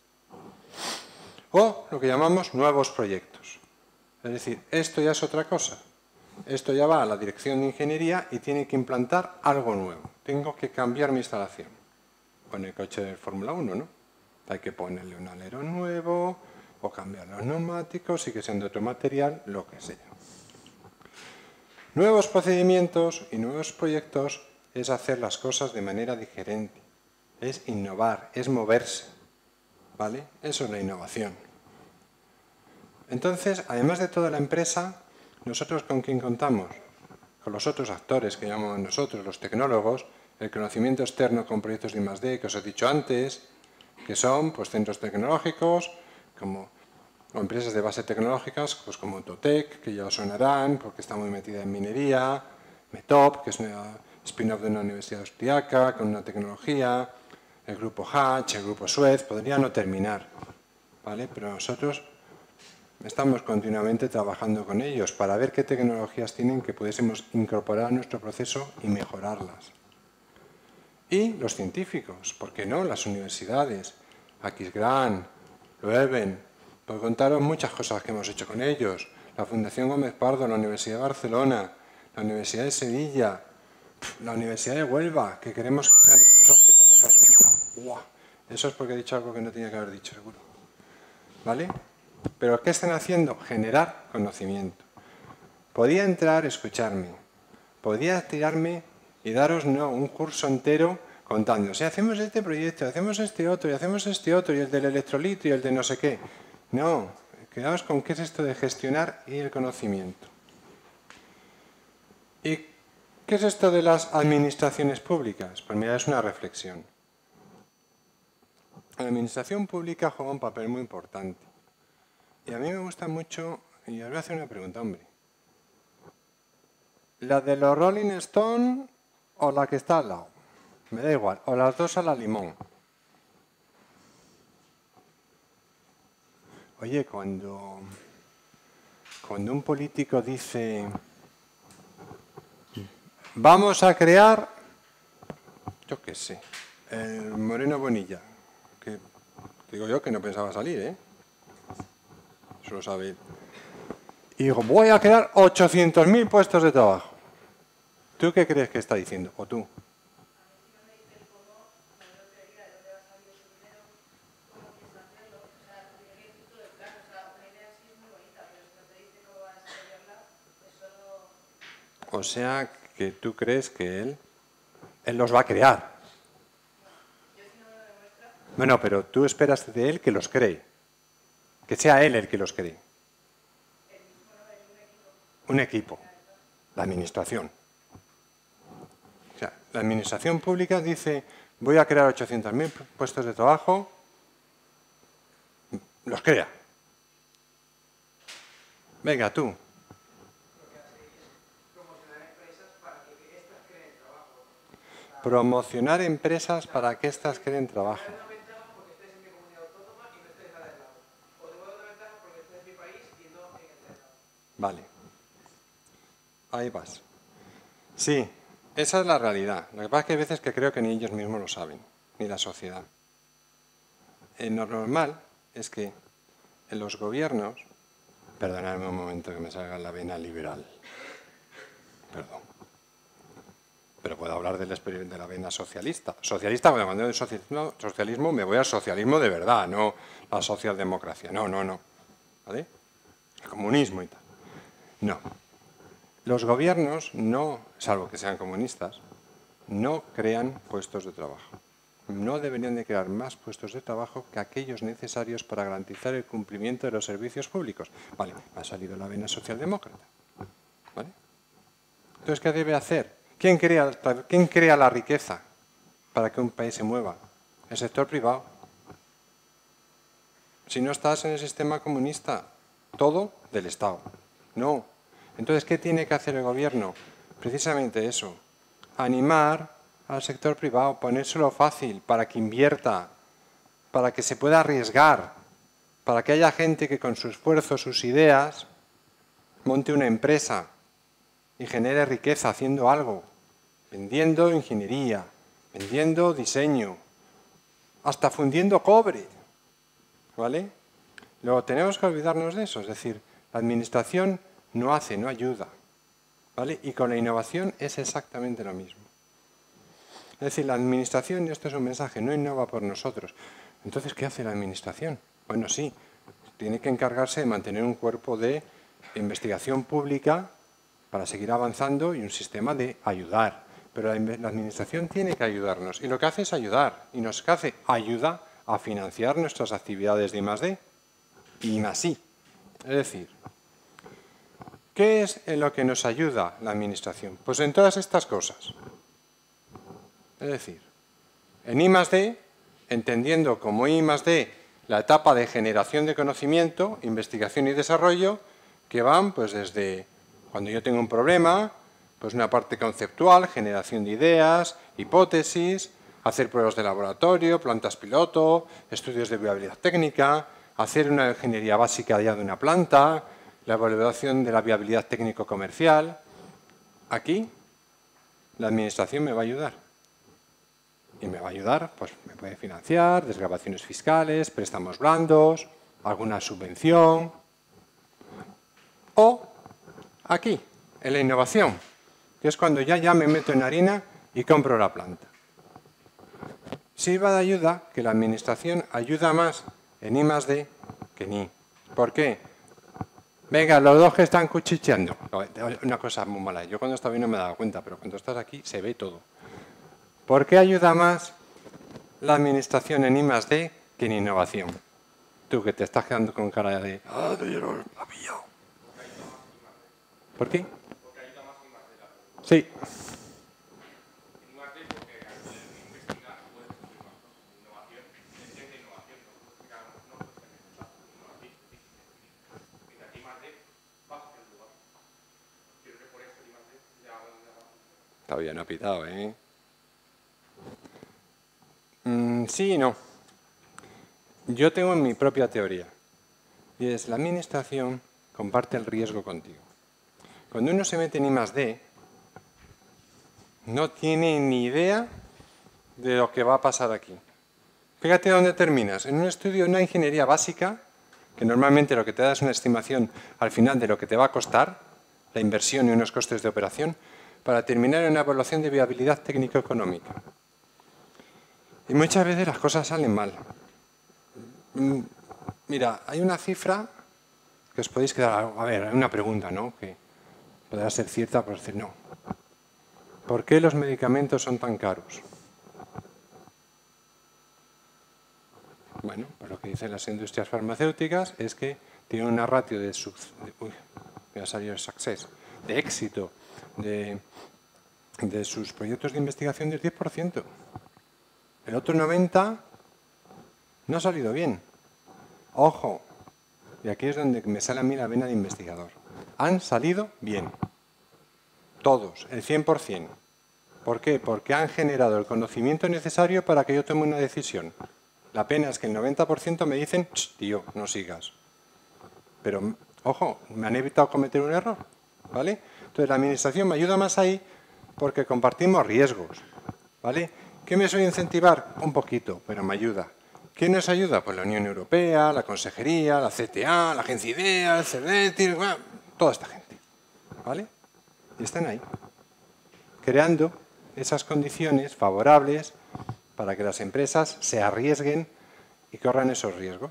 O lo que llamamos nuevos proyectos. Es decir, esto ya es otra cosa. Esto ya va a la dirección de ingeniería y tiene que implantar algo nuevo. Tengo que cambiar mi instalación. Con el coche de Fórmula 1, ¿no? Hay que ponerle un alerón nuevo, o cambiar los neumáticos y que sean de otro material, lo que sea. Nuevos procedimientos y nuevos proyectos es hacer las cosas de manera diferente. Es innovar, es moverse. ¿Vale? Eso es la innovación. Entonces, además de toda la empresa, ¿nosotros con quién contamos? Con los otros actores que llamamos nosotros, los tecnólogos, el conocimiento externo con proyectos de I+D, que os he dicho antes, que son pues, centros tecnológicos, o empresas de base tecnológicas, pues como Totec, que ya os sonarán, porque está muy metida en minería, Metop, que es una spin-off de una universidad austriaca, con una tecnología, el grupo Hatch, el grupo Suez, podría no terminar, ¿vale? Pero nosotros estamos continuamente trabajando con ellos para ver qué tecnologías tienen que pudiésemos incorporar a nuestro proceso y mejorarlas. Y los científicos, ¿por qué no? Las universidades, Aquisgrán, Leuven, puedo contaros muchas cosas que hemos hecho con ellos, la Fundación Gómez Pardo, la Universidad de Barcelona, la Universidad de Sevilla, la Universidad de Huelva, que queremos que sean nuestros socios de referencia. ¡Uah! Eso es porque he dicho algo que no tenía que haber dicho, seguro. ¿Vale? ¿Pero qué están haciendo? Generar conocimiento. Podía entrar, escucharme. Podía tirarme y daros un curso entero contando. Si hacemos este proyecto, hacemos este otro, y hacemos este otro, y el del electrolito, y el de no sé qué. No, quedaos con qué es esto de gestionar y el conocimiento. ¿Y qué es esto de las administraciones públicas? Pues mira, es una reflexión. La administración pública juega un papel muy importante. Y a mí me gusta mucho, y os voy a hacer una pregunta, hombre. ¿La de los Rolling Stone o la que está al lado? Me da igual, o las dos a la limón. Oye, cuando un político dice vamos a crear, yo qué sé, el Moreno Bonilla, que digo yo que no pensaba salir, ¿eh? Eso lo sabe él. Y digo, voy a crear 800.000 puestos de trabajo. ¿Tú qué crees que está diciendo? ¿O tú? O sea, que tú crees que él los va a crear. Bueno, pero tú esperas de él que los cree. Que sea él el que los cree. Un equipo. La administración. O sea, la administración pública dice, voy a crear 800.000 puestos de trabajo. Los crea. Venga, tú. Promocionar empresas para que éstas creen trabajo. Vale. Ahí vas. Sí, esa es la realidad. Lo que pasa es que hay veces que creo que ni ellos mismos lo saben, ni la sociedad. Lo normal es que en los gobiernos... Perdonadme un momento que me salga la vena liberal. Perdón. Pero puedo hablar de la vena socialista. Socialista, cuando hablo de socialismo me voy al socialismo de verdad, no la socialdemocracia. No. ¿Vale? El comunismo y tal. No. Los gobiernos no, salvo que sean comunistas, no crean puestos de trabajo. No deberían de crear más puestos de trabajo que aquellos necesarios para garantizar el cumplimiento de los servicios públicos. Vale, ha salido la vena socialdemócrata. ¿Vale? Entonces, ¿qué debe hacer? ¿Quién crea la riqueza para que un país se mueva? El sector privado. Si no estás en el sistema comunista, todo del Estado. No. Entonces, ¿qué tiene que hacer el gobierno? Precisamente eso. Animar al sector privado, ponérselo fácil para que invierta, para que se pueda arriesgar, para que haya gente que con su esfuerzo, sus ideas, monte una empresa y genere riqueza haciendo algo, vendiendo ingeniería, vendiendo diseño, hasta fundiendo cobre. ¿Vale? Luego tenemos que olvidarnos de eso, es decir, la administración no hace, no ayuda. ¿Vale? Y con la innovación es exactamente lo mismo. Es decir, la administración, y esto es un mensaje, no innova por nosotros. Entonces, ¿qué hace la administración? Bueno, sí, tiene que encargarse de mantener un cuerpo de investigación pública para seguir avanzando y un sistema de ayudar. Pero la administración tiene que ayudarnos. Y lo que hace es ayudar. ¿Y nos hace? Ayuda a financiar nuestras actividades de I+D y I+I. Es decir, ¿qué es en lo que nos ayuda la administración? Pues en todas estas cosas. Es decir, en I+D, entendiendo como I+D la etapa de generación de conocimiento, investigación y desarrollo, que van pues desde cuando yo tengo un problema, pues una parte conceptual, generación de ideas, hipótesis, hacer pruebas de laboratorio, plantas piloto, estudios de viabilidad técnica, hacer una ingeniería básica ya de una planta, la evaluación de la viabilidad técnico-comercial. Aquí la administración me va a ayudar. Y me va a ayudar, pues me puede financiar, desgravaciones fiscales, préstamos blandos, alguna subvención. O aquí, en la innovación, que es cuando ya me meto en harina y compro la planta. Sirva de ayuda que la administración ayuda más en I+D que en I. ¿Por qué? Venga, los dos que están cuchicheando. Una cosa muy mala, yo cuando estaba ahí no me daba cuenta, pero cuando estás aquí se ve todo. ¿Por qué ayuda más la administración en I+D que en innovación? Tú que te estás quedando con cara de... ¡Ah, yo no lo he pillado! ¿Por qué? Porque ayuda más en I+D. Sí. En I+D porque al investigar puedes descubrir más cosas. Innovación, entiende innovación, no puedes tener innovación, mientras que I+D vas a hacer lugar. Creo que por eso I+D ya va. Todavía no ha pitado, ¿eh? Sí y no. Yo tengo mi propia teoría. Y es, la administración comparte el riesgo contigo. Cuando uno se mete en I+D, no tiene ni idea de lo que va a pasar aquí. Fíjate dónde terminas. En un estudio, en una ingeniería básica, que normalmente lo que te da es una estimación al final de lo que te va a costar, la inversión y unos costes de operación, para terminar en una evaluación de viabilidad técnico-económica. Y muchas veces las cosas salen mal. Mira, hay una cifra que os podéis quedar... A ver, hay una pregunta, ¿no? Que podrá ser cierta, pero decir no. ¿Por qué los medicamentos son tan caros? Bueno, pues lo que dicen las industrias farmacéuticas es que tienen una ratio de éxito de sus proyectos de investigación del 10%. El otro 90% no ha salido bien. Ojo, y aquí es donde me sale a mí la vena de investigador. Han salido bien. Todos, el 100%. ¿Por qué? Porque han generado el conocimiento necesario para que yo tome una decisión. La pena es que el 90% me dicen, tío, no sigas. Pero, ojo, me han evitado cometer un error. ¿Vale? Entonces la administración me ayuda más ahí porque compartimos riesgos. ¿Vale? ¿Qué me suele incentivar? Un poquito, pero me ayuda. ¿Quién nos ayuda? Pues la Unión Europea, la Consejería, la CTA, la Agencia IDEA, el CERDETI, bueno, toda esta gente. ¿Vale? Y están ahí, creando esas condiciones favorables para que las empresas se arriesguen y corran esos riesgos.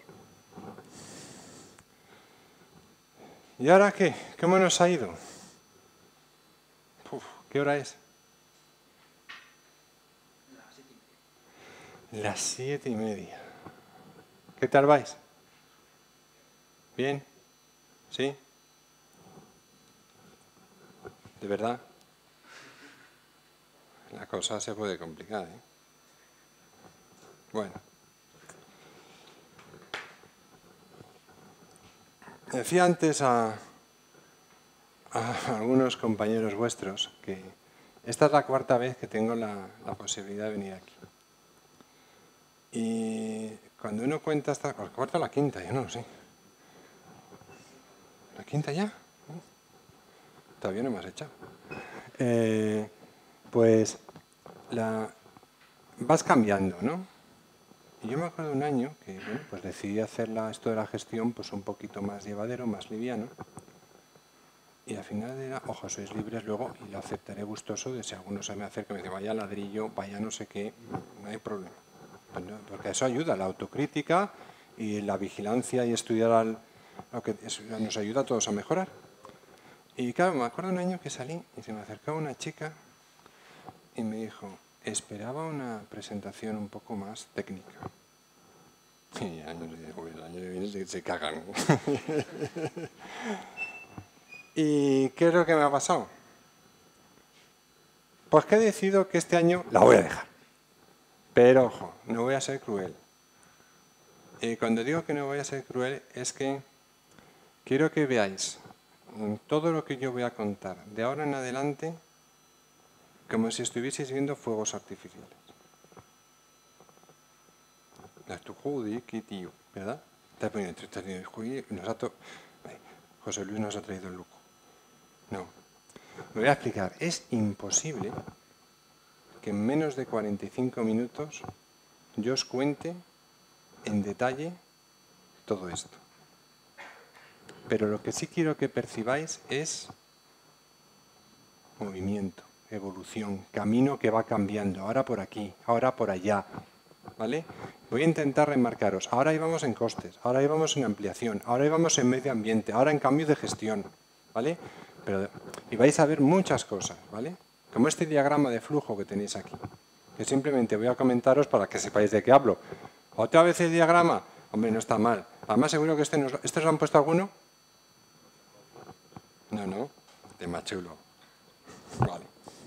¿Y ahora qué? ¿Cómo nos ha ido? ¿Qué hora es? Las 7:30. ¿Qué tal vais? ¿Bien? ¿Sí? ¿De verdad? La cosa se puede complicar, ¿eh? Bueno. Decía antes a algunos compañeros vuestros que esta es la 4ª vez que tengo la posibilidad de venir aquí. Y cuando uno cuenta hasta la 4ª o la 5ª, yo no lo sé. ¿La 5ª ya? Todavía no me has echado. Pues vas cambiando, ¿no? Y yo me acuerdo un año que bueno, pues decidí hacer esto de la gestión pues un poquito más llevadero, más liviano. Y al final era, ojo, sois libres luego y lo aceptaré gustoso de si alguno se me acerca y me dice, vaya ladrillo, vaya no sé qué, no hay problema. Pues no, porque eso ayuda, la autocrítica y la vigilancia y estudiar lo que nos ayuda a todos a mejorar. Y claro, me acuerdo un año que salí y se me acercaba una chica y me dijo, esperaba una presentación un poco más técnica. Y el año que viene se cagan. ¿Y qué es lo que me ha pasado? Pues que he decidido que este año la voy a dejar. Pero ojo, no voy a ser cruel. Y cuando digo que no voy a ser cruel es que quiero que veáis todo lo que yo voy a contar de ahora en adelante como si estuvieseis viendo fuegos artificiales. Joder, qué tío, ¿verdad? José Luis nos ha traído el lujo. No. Me voy a explicar. Es imposible que en menos de 45 minutos yo os cuente en detalle todo esto. Pero lo que sí quiero que percibáis es movimiento, evolución, camino que va cambiando, ahora por aquí, ahora por allá, ¿vale? Voy a intentar remarcaros, ahora íbamos en costes, ahora íbamos en ampliación, ahora íbamos en medio ambiente, ahora en cambio de gestión, ¿vale? Y vais a ver muchas cosas, ¿vale? Como este diagrama de flujo que tenéis aquí, que simplemente voy a comentaros para que sepáis de qué hablo. ¿Otra vez el diagrama? Hombre, no está mal. Además, seguro que ¿este os han puesto alguno? No, de más chulo. Vale.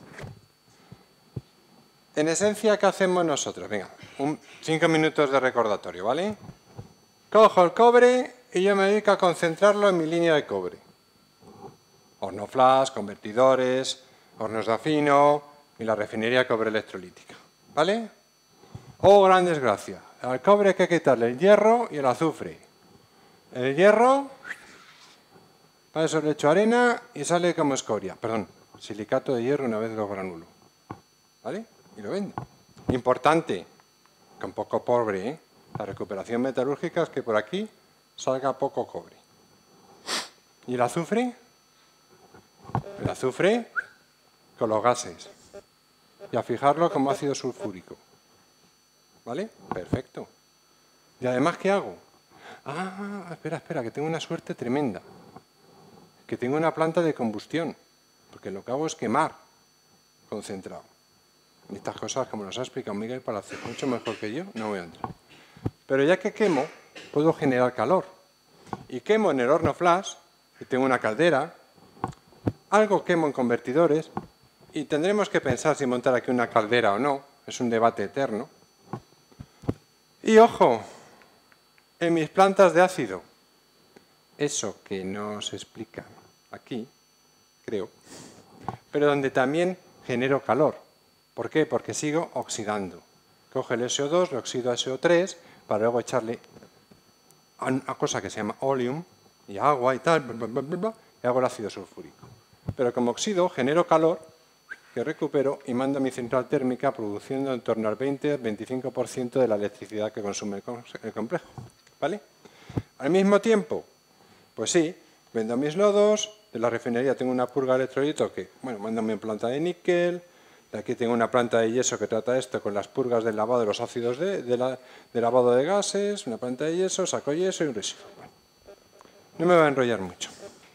En esencia, ¿qué hacemos nosotros? Venga, 5 minutos de recordatorio, ¿vale? Cojo el cobre y yo me dedico a concentrarlo en mi línea de cobre. Horno flash, convertidores, hornos de afino y la refinería cobre electrolítica, ¿vale? Oh, gran desgracia. Al cobre hay que quitarle el hierro y el azufre. El hierro, para eso le echo arena y sale como escoria. Perdón, silicato de hierro una vez lo granulo. ¿Vale? Y lo vendo. Importante, con poco cobre, ¿eh? La recuperación metalúrgica es que por aquí salga poco cobre. ¿Y el azufre? El azufre con los gases. Y a fijarlo como ácido sulfúrico. ¿Vale? Perfecto. ¿Y además qué hago? Ah, espera, que tengo una suerte tremenda. Que tengo una planta de combustión. Porque lo que hago es quemar concentrado. Y estas cosas, como nos ha explicado Miguel Palacio, mucho mejor que yo, no voy a entrar. Pero ya que quemo, puedo generar calor. Y quemo en el horno flash, que tengo una caldera, algo quemo en convertidores, y tendremos que pensar si montar aquí una caldera o no. Es un debate eterno. Y ojo, en mis plantas de ácido, eso que no se explica aquí, creo, pero donde también genero calor. ¿Por qué? Porque sigo oxidando. Coge el SO2, lo oxido a SO3, para luego echarle a una cosa que se llama oleum, y agua y tal, y hago el ácido sulfúrico. Pero como oxido, genero calor, que recupero y mando a mi central térmica produciendo en torno al 20-25% de la electricidad que consume el complejo. ¿Vale? Al mismo tiempo, pues sí, vendo mis nodos, de la refinería tengo una purga electrolito que, bueno, mando a mi planta de níquel, de aquí tengo una planta de yeso que trata esto con las purgas del lavado de los ácidos de lavado de gases, una planta de yeso, saco yeso y un residuo. Bueno, no me va a enrollar mucho.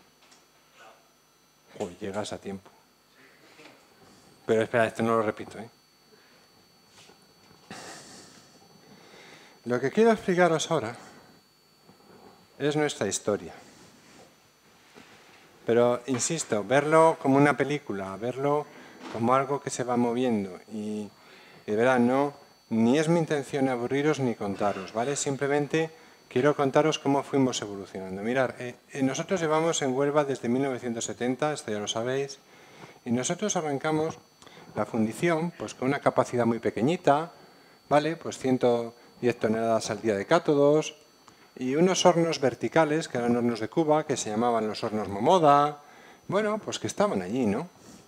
Uy, llegas a tiempo. Pero espera, esto no lo repito, ¿eh? Lo que quiero explicaros ahora es nuestra historia. Pero, insisto, verlo como una película, verlo como algo que se va moviendo. Y de verdad, ni es mi intención aburriros ni contaros, ¿vale? Simplemente quiero contaros cómo fuimos evolucionando. Mirad, nosotros llevamos en Huelva desde 1970, esto ya lo sabéis, y nosotros arrancamos la fundición pues con una capacidad muy pequeñita, ¿vale? Pues 110 toneladas al día de cátodos, y unos hornos verticales, que eran hornos de Cuba, que se llamaban los hornos Momoda, bueno, pues que estaban allí, ¿no?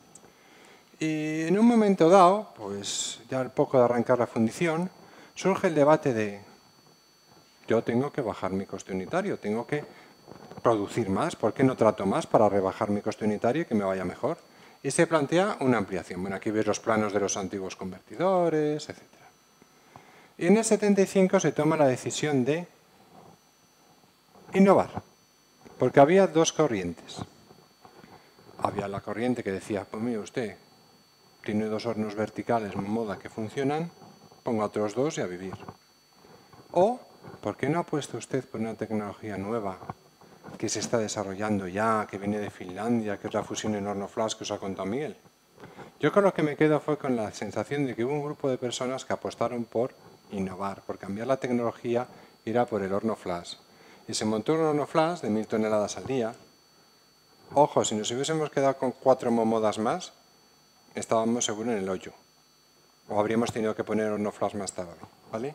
Y en un momento dado, pues ya al poco de arrancar la fundición, surge el debate de yo tengo que bajar mi coste unitario, tengo que producir más, ¿por qué no trato más para rebajar mi coste unitario y que me vaya mejor? Y se plantea una ampliación. Bueno, aquí veis los planos de los antiguos convertidores, etc. Y en el 75 se toma la decisión de innovar, porque había dos corrientes. Había la corriente que decía, pues mire usted, tiene dos hornos verticales Momoda que funcionan, ponga otros dos y a vivir. O, ¿por qué no apuesta usted por una tecnología nueva que se está desarrollando ya, que viene de Finlandia, que es la fusión en horno flash que os ha contado Miguel? Yo con lo que me quedo fue con la sensación de que hubo un grupo de personas que apostaron por innovar, por cambiar la tecnología, ir a por el horno flash. Y se montó un horno flash de 1000 toneladas al día. Ojo, si nos hubiésemos quedado con 4 Momodas más, estábamos seguros en el hoyo. O habríamos tenido que poner horno flash más tarde, ¿vale?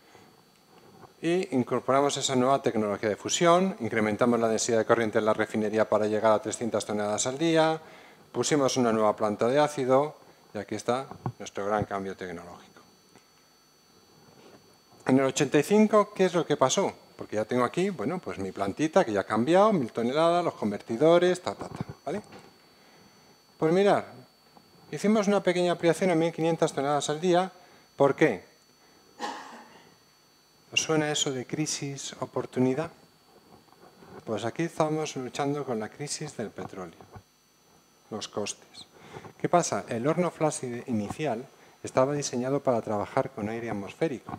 Y incorporamos esa nueva tecnología de fusión, incrementamos la densidad de corriente en la refinería para llegar a 300 toneladas al día, pusimos una nueva planta de ácido y aquí está nuestro gran cambio tecnológico. En el 85, ¿qué es lo que pasó? Porque ya tengo aquí, bueno, pues mi plantita que ya ha cambiado, 1000 toneladas, los convertidores, ¿vale? Pues mirad, hicimos una pequeña ampliación a 1500 toneladas al día. ¿Por qué? ¿Os suena eso de crisis, oportunidad? Pues aquí estamos luchando con la crisis del petróleo, los costes. ¿Qué pasa? El horno flash inicial estaba diseñado para trabajar con aire atmosférico.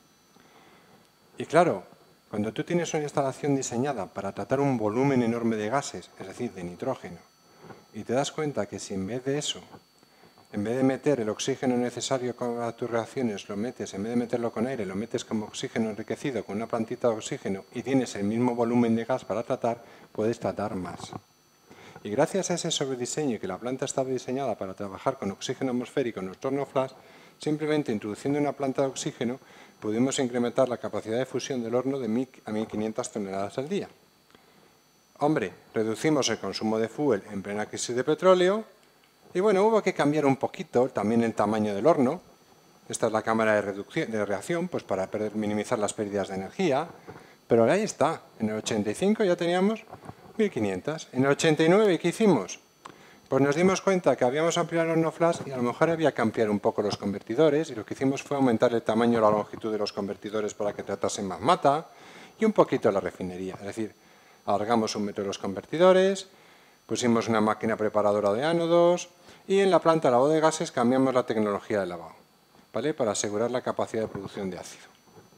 Y claro, cuando tú tienes una instalación diseñada para tratar un volumen enorme de gases, es decir, de nitrógeno, y te das cuenta que si en vez de eso, en vez de meter el oxígeno necesario para tus reacciones, lo metes, en vez de meterlo con aire, lo metes como oxígeno enriquecido con una plantita de oxígeno y tienes el mismo volumen de gas para tratar, puedes tratar más. Y gracias a ese sobrediseño y que la planta estaba diseñada para trabajar con oxígeno atmosférico en nuestro horno flash, simplemente introduciendo una planta de oxígeno, pudimos incrementar la capacidad de fusión del horno de 1000 a 1500 toneladas al día. Hombre, reducimos el consumo de fuel en plena crisis de petróleo. Y bueno, hubo que cambiar un poquito también el tamaño del horno. Esta es la cámara de reacción, pues para minimizar las pérdidas de energía. Pero ahí está. En el 85 ya teníamos 1500. En el 89, ¿qué hicimos? Pues nos dimos cuenta que habíamos ampliado el horno flash y a lo mejor había que ampliar un poco los convertidores. Y lo que hicimos fue aumentar el tamaño y la longitud de los convertidores para que tratasen más mata. Y un poquito la refinería. Es decir, alargamos 1 metro los convertidores, pusimos una máquina preparadora de ánodos, y en la planta de lavado de gases cambiamos la tecnología de lavado, ¿vale? Para asegurar la capacidad de producción de ácido.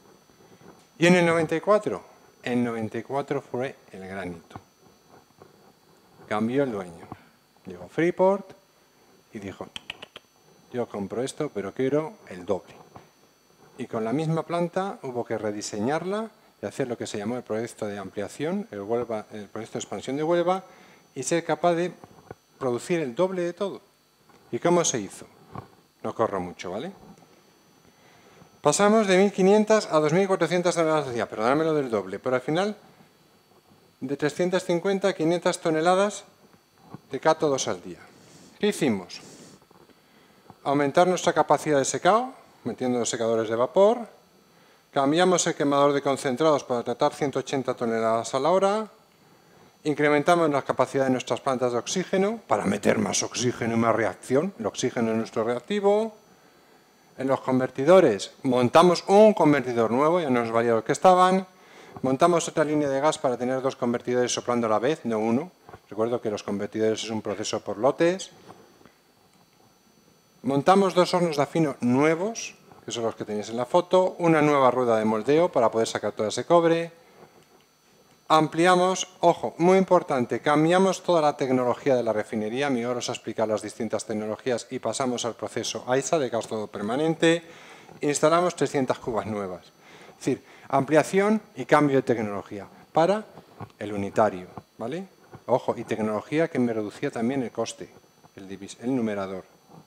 ¿Y en el 94? El 94 fue el gran hito. Cambió el dueño. Llegó Freeport y dijo, yo compro esto, pero quiero el doble. Y con la misma planta hubo que rediseñarla y hacer lo que se llamó el proyecto de ampliación, el proyecto de expansión de Huelva, y ser capaz de producir el doble de todo. ¿Y cómo se hizo? No corro mucho, ¿vale? Pasamos de 1500 a 2400 toneladas al día, perdóname lo del doble, pero al final de 350 a 500 toneladas de cátodos al día. ¿Qué hicimos? Aumentar nuestra capacidad de secado, metiendo los secadores de vapor, cambiamos el quemador de concentrados para tratar 180 toneladas a la hora, incrementamos la capacidad de nuestras plantas de oxígeno para meter más oxígeno y más reacción. El oxígeno es nuestro reactivo. En los convertidores montamos un convertidor nuevo, ya no nos valía lo que estaban. Montamos otra línea de gas para tener 2 convertidores soplando a la vez, no uno. Recuerdo que los convertidores es un proceso por lotes. Montamos 2 hornos de afino nuevos que son los que tenéis en la foto, una nueva rueda de moldeo para poder sacar todo ese cobre. Ampliamos, ojo, muy importante, cambiamos toda la tecnología de la refinería, Miguel os ha explicado las distintas tecnologías y pasamos al proceso AISA de gasto permanente, instalamos 300 cubas nuevas. Es decir, ampliación y cambio de tecnología para el unitario, ¿vale? Ojo, y tecnología que me reducía también el coste, el numerador.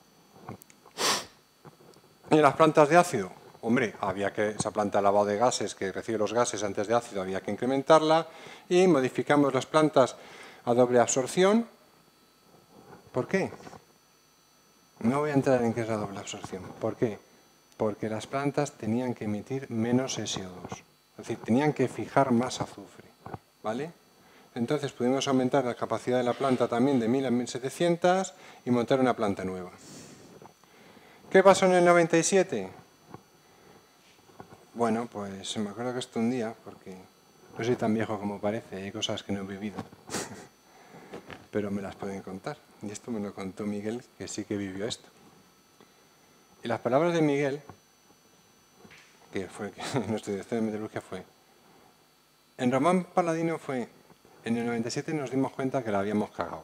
¿Y las plantas de ácido? Hombre, había que esa planta de lavado de gases que recibe los gases antes de ácido había que incrementarla y modificamos las plantas a doble absorción. ¿Por qué? No voy a entrar en qué es la doble absorción. ¿Por qué? Porque las plantas tenían que emitir menos SO2. Es decir, tenían que fijar más azufre. ¿Vale? Entonces pudimos aumentar la capacidad de la planta también de 1000 a 1700 y montar una planta nueva. ¿Qué pasó en el 97? Bueno, pues me acuerdo que esto un día, porque no soy tan viejo como parece, hay cosas que no he vivido, pero me las pueden contar. Y esto me lo contó Miguel, que sí que vivió esto. Y las palabras de Miguel, que fue nuestro director de metalurgia, fue: en Román Paladino fue, en el 97 nos dimos cuenta que la habíamos cagado.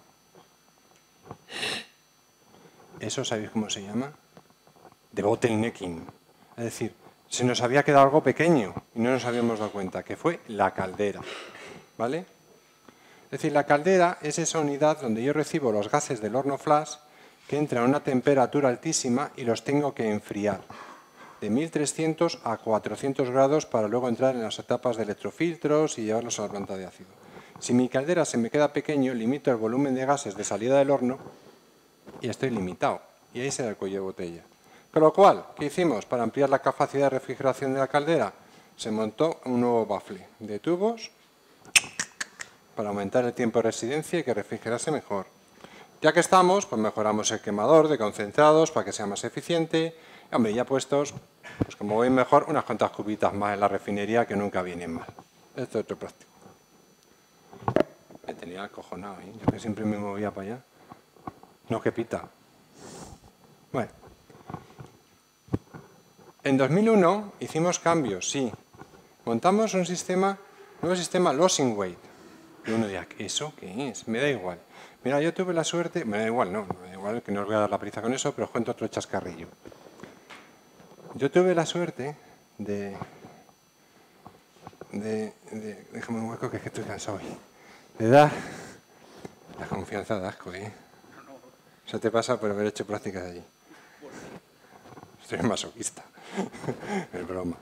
¿Eso sabéis cómo se llama? De bottlenecking. Es decir, se nos había quedado algo pequeño y no nos habíamos dado cuenta, que fue la caldera. ¿Vale? Es decir, la caldera es esa unidad donde yo recibo los gases del horno flash que entran a una temperatura altísima y los tengo que enfriar. De 1300 a 400 grados para luego entrar en las etapas de electrofiltros y llevarlos a la planta de ácido. Si mi caldera se me queda pequeño, limito el volumen de gases de salida del horno y estoy limitado. Y ahí se da el cuello de botella. Con lo cual, ¿qué hicimos? Para ampliar la capacidad de refrigeración de la caldera, se montó un nuevo bafle de tubos para aumentar el tiempo de residencia y que refrigerase mejor. Ya que estamos, pues mejoramos el quemador de concentrados para que sea más eficiente. Y, hombre, ya puestos, pues como voy mejor, unas cuantas cubitas más en la refinería que nunca vienen mal. Esto es otro práctico. Me tenía acojonado, ¿eh? Yo que siempre me movía para allá. No, que pita. Bueno. En 2001 hicimos cambios, sí. Montamos un nuevo sistema Losing Weight. Y uno dirá, ¿eso qué es? Me da igual. Mira, yo tuve la suerte, me da igual, no, me da igual que no os voy a dar la prisa con eso, pero os cuento otro chascarrillo. Yo tuve la suerte déjame un hueco que es que estoy cansado hoy. De dar la confianza de asco, ¿eh? Eso te pasa por haber hecho prácticas allí. Estoy masoquista. Es broma.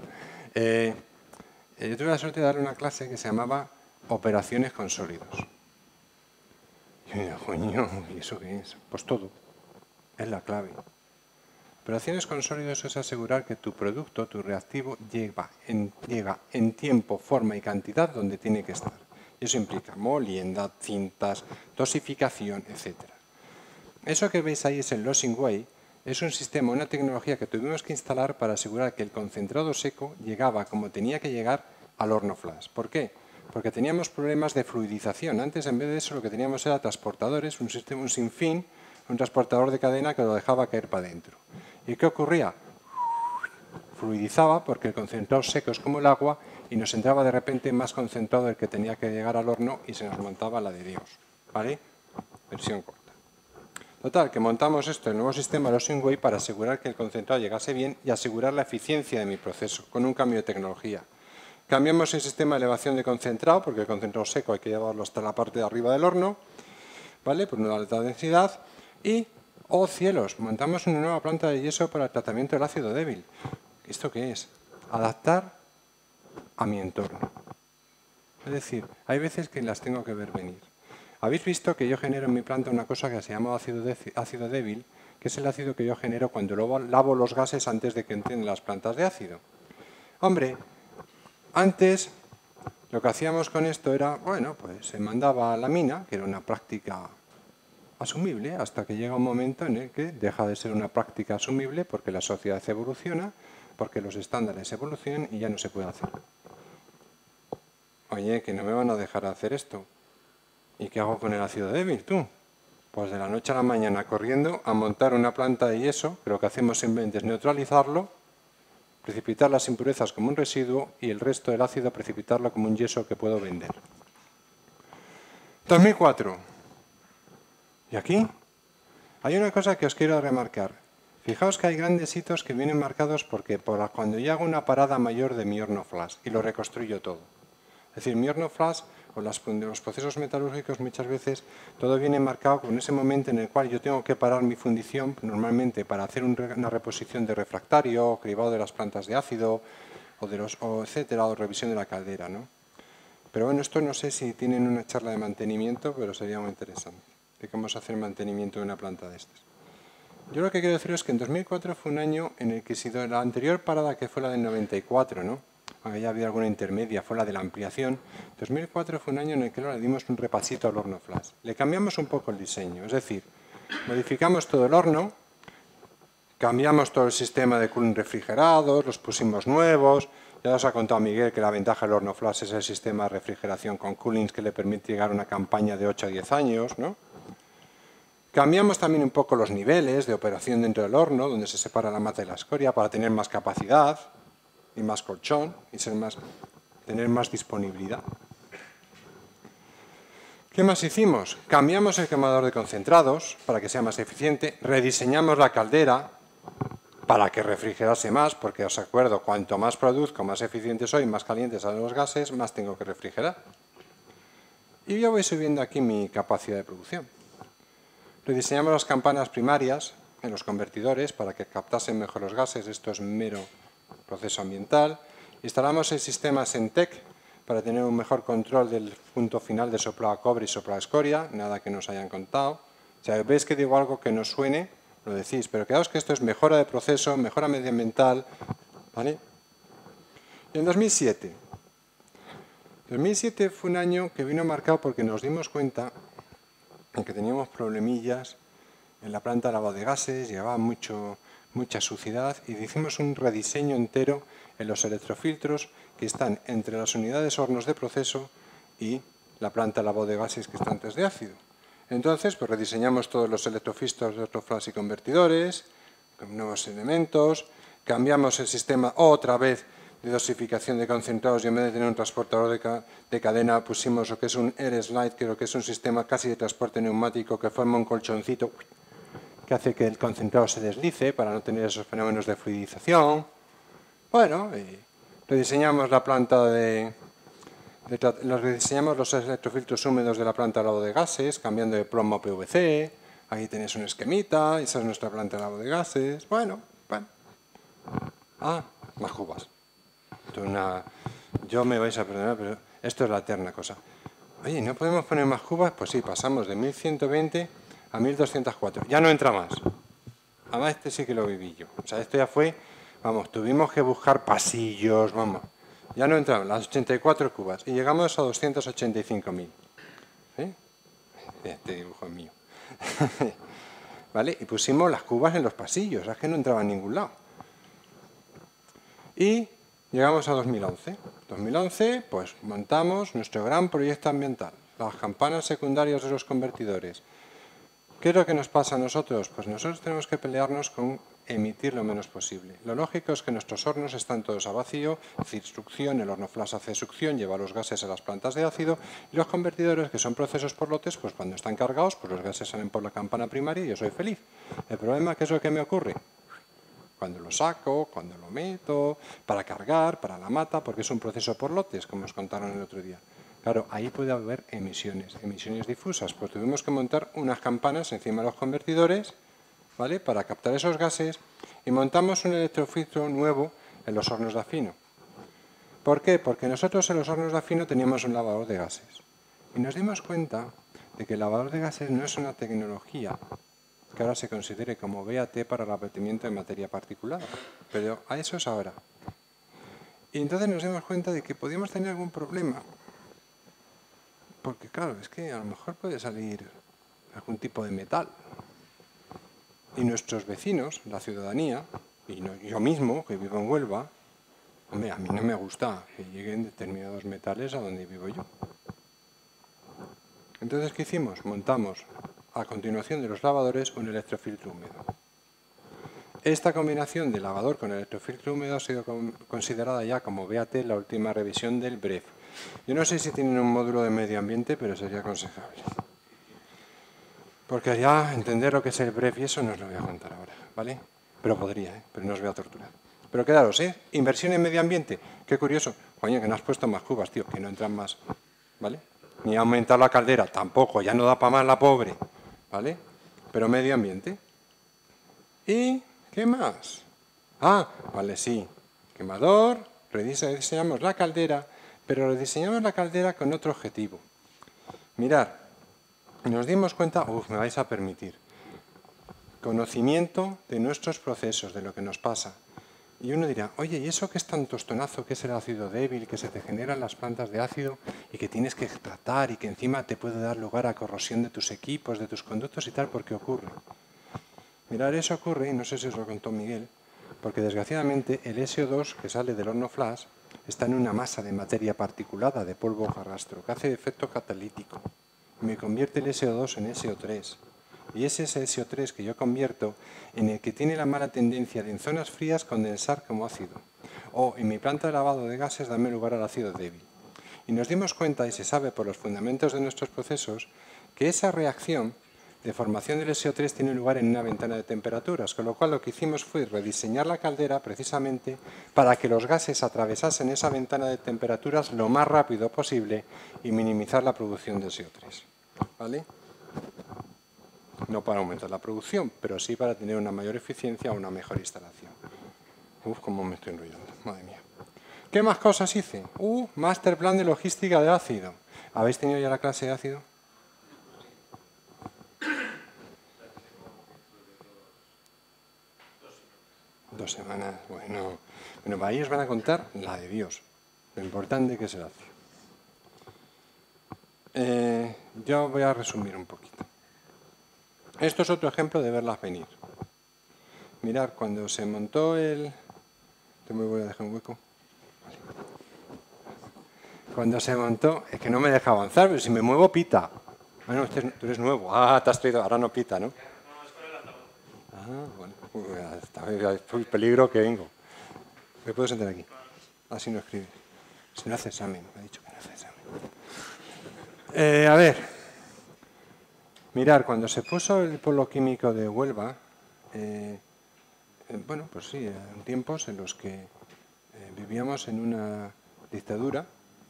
Yo tuve la suerte de dar una clase que se llamaba Operaciones con sólidos. Y yo digo, coño, ¿y eso qué es? Pues todo. Es la clave. Operaciones con sólidos es asegurar que tu producto, tu reactivo, llega en tiempo, forma y cantidad donde tiene que estar. Y eso implica molienda, cintas, dosificación, etc. Eso que veis ahí es el Losing Way. Es un sistema, una tecnología que tuvimos que instalar para asegurar que el concentrado seco llegaba como tenía que llegar al horno flash. ¿Por qué? Porque teníamos problemas de fluidización. Antes, en vez de eso, lo que teníamos era transportadores, un sistema, un sinfín, un transportador de cadena que lo dejaba caer para adentro. ¿Y qué ocurría? Fluidizaba porque el concentrado seco es como el agua y nos entraba de repente más concentrado del que tenía que llegar al horno y se nos montaba la de Dios. ¿Vale? Versión corta. Total, que montamos esto, el nuevo sistema Losing Way, para asegurar que el concentrado llegase bien y asegurar la eficiencia de mi proceso, con un cambio de tecnología. Cambiamos el sistema de elevación de concentrado, porque el concentrado seco hay que llevarlo hasta la parte de arriba del horno, ¿vale? Por una alta densidad. Y, oh cielos, montamos una nueva planta de yeso para el tratamiento del ácido débil. ¿Esto qué es? Adaptar a mi entorno. Es decir, hay veces que las tengo que ver venir. Habéis visto que yo genero en mi planta una cosa que se llama ácido débil, que es el ácido que yo genero cuando lavo los gases antes de que entren en las plantas de ácido. Hombre, antes lo que hacíamos con esto era, bueno, pues se mandaba a la mina, que era una práctica asumible, hasta que llega un momento en el que deja de ser una práctica asumible porque la sociedad evoluciona, porque los estándares evolucionan y ya no se puede hacer. Oye, que no me van a dejar hacer esto. ¿Y qué hago con el ácido débil, tú? Pues de la noche a la mañana corriendo a montar una planta de yeso, que lo que hacemos simplemente es neutralizarlo precipitar las impurezas como un residuo y el resto del ácido precipitarlo como un yeso que puedo vender. 2004. ¿Y aquí? Hay una cosa que os quiero remarcar. Fijaos que hay grandes hitos que vienen marcados porque cuando yo hago una parada mayor de mi horno flash y lo reconstruyo todo. Es decir, mi horno flash o los procesos metalúrgicos muchas veces todo viene marcado con ese momento en el cual yo tengo que parar mi fundición normalmente para hacer una reposición de refractario, cribado de las plantas de ácido etcétera, o revisión de la caldera, ¿no? Pero bueno, esto no sé si tienen una charla de mantenimiento, pero sería muy interesante de cómo se hace el mantenimiento de una planta de estas. Yo lo que quiero decir es que en 2004 fue un año en el que la anterior parada, que fue la del 94, ¿no? Aunque ya había alguna intermedia, fue la de la ampliación. 2004 fue un año en el que le dimos un repasito al horno flash. Le cambiamos un poco el diseño, es decir, modificamos todo el horno, cambiamos todo el sistema de cooling refrigerados, los pusimos nuevos. Ya os ha contado Miguel que la ventaja del horno flash es el sistema de refrigeración con coolings que le permite llegar a una campaña de 8 a 10 años, ¿no? Cambiamos también un poco los niveles de operación dentro del horno, donde se separa la mata de la escoria para tener más capacidad y más colchón y tener más disponibilidad. ¿Qué más hicimos? Cambiamos el quemador de concentrados para que sea más eficiente, rediseñamos la caldera para que refrigerase más, porque os acuerdo, cuanto más produzco, más eficiente soy, más calientes salen los gases, más tengo que refrigerar. Y yo voy subiendo aquí mi capacidad de producción. Rediseñamos las campanas primarias en los convertidores para que captasen mejor los gases, esto es mero proceso ambiental. Instalamos el sistema Sentec para tener un mejor control del punto final de soplado a cobre y soplado a escoria, nada que nos hayan contado. O sea, veis que digo algo que no suene, lo decís, pero quedaos que esto es mejora de proceso, mejora medioambiental, ¿vale? Y en 2007. 2007 fue un año que vino marcado porque nos dimos cuenta de que teníamos problemillas en la planta de lavado de gases, llevaba mucha suciedad y hicimos un rediseño entero en los electrofiltros que están entre las unidades hornos de proceso y la planta de lavado de gases que está antes de ácido. Entonces, pues rediseñamos todos los electrofiltros de flash y convertidores, con nuevos elementos, cambiamos el sistema otra vez de dosificación de concentrados y en vez de tener un transportador de cadena pusimos lo que es un air slide, que es un sistema casi de transporte neumático que forma un colchoncito que hace que el concentrado se deslice para no tener esos fenómenos de fluidización. Bueno, rediseñamos la planta rediseñamos los electrofiltros húmedos de la planta de lavado de gases, cambiando de plomo a PVC. Ahí tenéis un esquemita, esa es nuestra planta de lavado de gases. Bueno. Ah, más cubas. Yo me vais a perdonar, pero esto es la eterna cosa. Oye, ¿no podemos poner más cubas? Pues sí, pasamos de 1120 a 1204. Ya no entra más. Además, este sí que lo viví yo. O sea, esto ya fue, vamos, tuvimos que buscar pasillos, vamos. Ya no entraban las 84 cubas y llegamos a 285.000. ¿Sí? Este dibujo es mío. ¿Vale? Y pusimos las cubas en los pasillos, es que no entraba en ningún lado. Y llegamos a 2011. 2011, pues montamos nuestro gran proyecto ambiental, las campanas secundarias de los convertidores. ¿Qué es lo que nos pasa a nosotros? Pues nosotros tenemos que pelearnos con emitir lo menos posible. Lo lógico es que nuestros hornos están todos a vacío, es decir, succión, el horno flash hace succión, lleva los gases a las plantas de ácido, y los convertidores, que son procesos por lotes, pues cuando están cargados, pues los gases salen por la campana primaria y yo soy feliz. El problema, ¿qué es lo que me ocurre? Cuando lo saco, cuando lo meto, para cargar, para la mata, porque es un proceso por lotes, como os contaron el otro día. Claro, ahí puede haber emisiones difusas, pues tuvimos que montar unas campanas encima de los convertidores, ¿vale?, para captar esos gases, y montamos un electrofiltro nuevo en los hornos de afino. ¿Por qué? Porque nosotros en los hornos de afino teníamos un lavador de gases, y nos dimos cuenta de que el lavador de gases no es una tecnología que ahora se considere como BAT para el abatimiento de materia particulada, pero a eso es ahora. Y entonces nos dimos cuenta de que podíamos tener algún problema, porque claro, es que a lo mejor puede salir algún tipo de metal. Y nuestros vecinos, la ciudadanía, y yo mismo, que vivo en Huelva, hombre, a mí no me gusta que lleguen determinados metales a donde vivo yo. Entonces, ¿qué hicimos? Montamos, a continuación de los lavadores, un electrofiltro húmedo. Esta combinación de lavador con electrofiltro húmedo ha sido considerada ya como BAT en la última revisión del BREF. Yo no sé si tienen un módulo de medio ambiente, pero sería aconsejable. Porque ya entender lo que es el BREF y eso no os lo voy a contar ahora, ¿vale? Pero podría, pero no os voy a torturar. Pero quedaros, inversión en medio ambiente. Qué curioso. Coño, que no has puesto más cubas, tío, que no entran más, ¿vale? Ni aumentar la caldera, tampoco, ya no da para más la pobre, ¿vale? Pero medio ambiente. ¿Y qué más? Ah, vale, sí. Quemador, rediseñamos la caldera, pero rediseñamos la caldera con otro objetivo. Mirad, nos dimos cuenta, me vais a permitir, conocimiento de nuestros procesos, de lo que nos pasa. Y uno dirá, oye, ¿y eso que es tan tostonazo, que es el ácido débil, que se te generan las plantas de ácido y que tienes que tratar y que encima te puede dar lugar a corrosión de tus equipos, de tus conductos y tal? ¿Por qué ocurre? Mirad, eso ocurre, y no sé si os lo contó Miguel, porque desgraciadamente el SO2 que sale del horno flash está en una masa de materia particulada, de polvo hojarrastro, que hace efecto catalítico. Y me convierte el SO2 en SO3. Y es ese SO3 que yo convierto en el que tiene la mala tendencia de en zonas frías condensar como ácido. O en mi planta de lavado de gases darme lugar al ácido débil. Y nos dimos cuenta, y se sabe por los fundamentos de nuestros procesos, que esa reacción de formación del SO3 tiene lugar en una ventana de temperaturas, con lo cual lo que hicimos fue rediseñar la caldera precisamente para que los gases atravesasen esa ventana de temperaturas lo más rápido posible y minimizar la producción de SO3. ¿Vale? No para aumentar la producción, pero sí para tener una mayor eficiencia o una mejor instalación. Cómo me estoy enrollando, madre mía. ¿Qué más cosas hice? Master plan de logística de ácido. ¿Habéis tenido ya la clase de ácido? Dos semanas, bueno, ahí os van a contar la de Dios, lo importante que es el ácido. Yo voy a resumir un poquito. Esto es otro ejemplo de verlas venir. Mirad, cuando se montó el... Te me voy a dejar un hueco. Vale. Cuando se montó, es que no me deja avanzar, pero si me muevo pita. Bueno, tú eres nuevo. Te has traído, ahora no pita, ¿no? Bueno. Está el peligro que vengo. ¿Me puedo sentar aquí? Así no escribes. Si no hace examen, me ha dicho que no hace examen. A ver. Mirad, cuando se puso el polo químico de Huelva, bueno, pues sí, en tiempos en los que vivíamos en una dictadura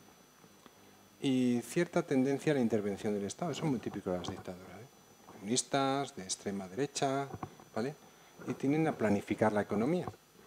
y cierta tendencia a la intervención del Estado. Eso es muy típico de las dictaduras, comunistas, de extrema derecha, ¿vale? Y tienden a planificar la economía.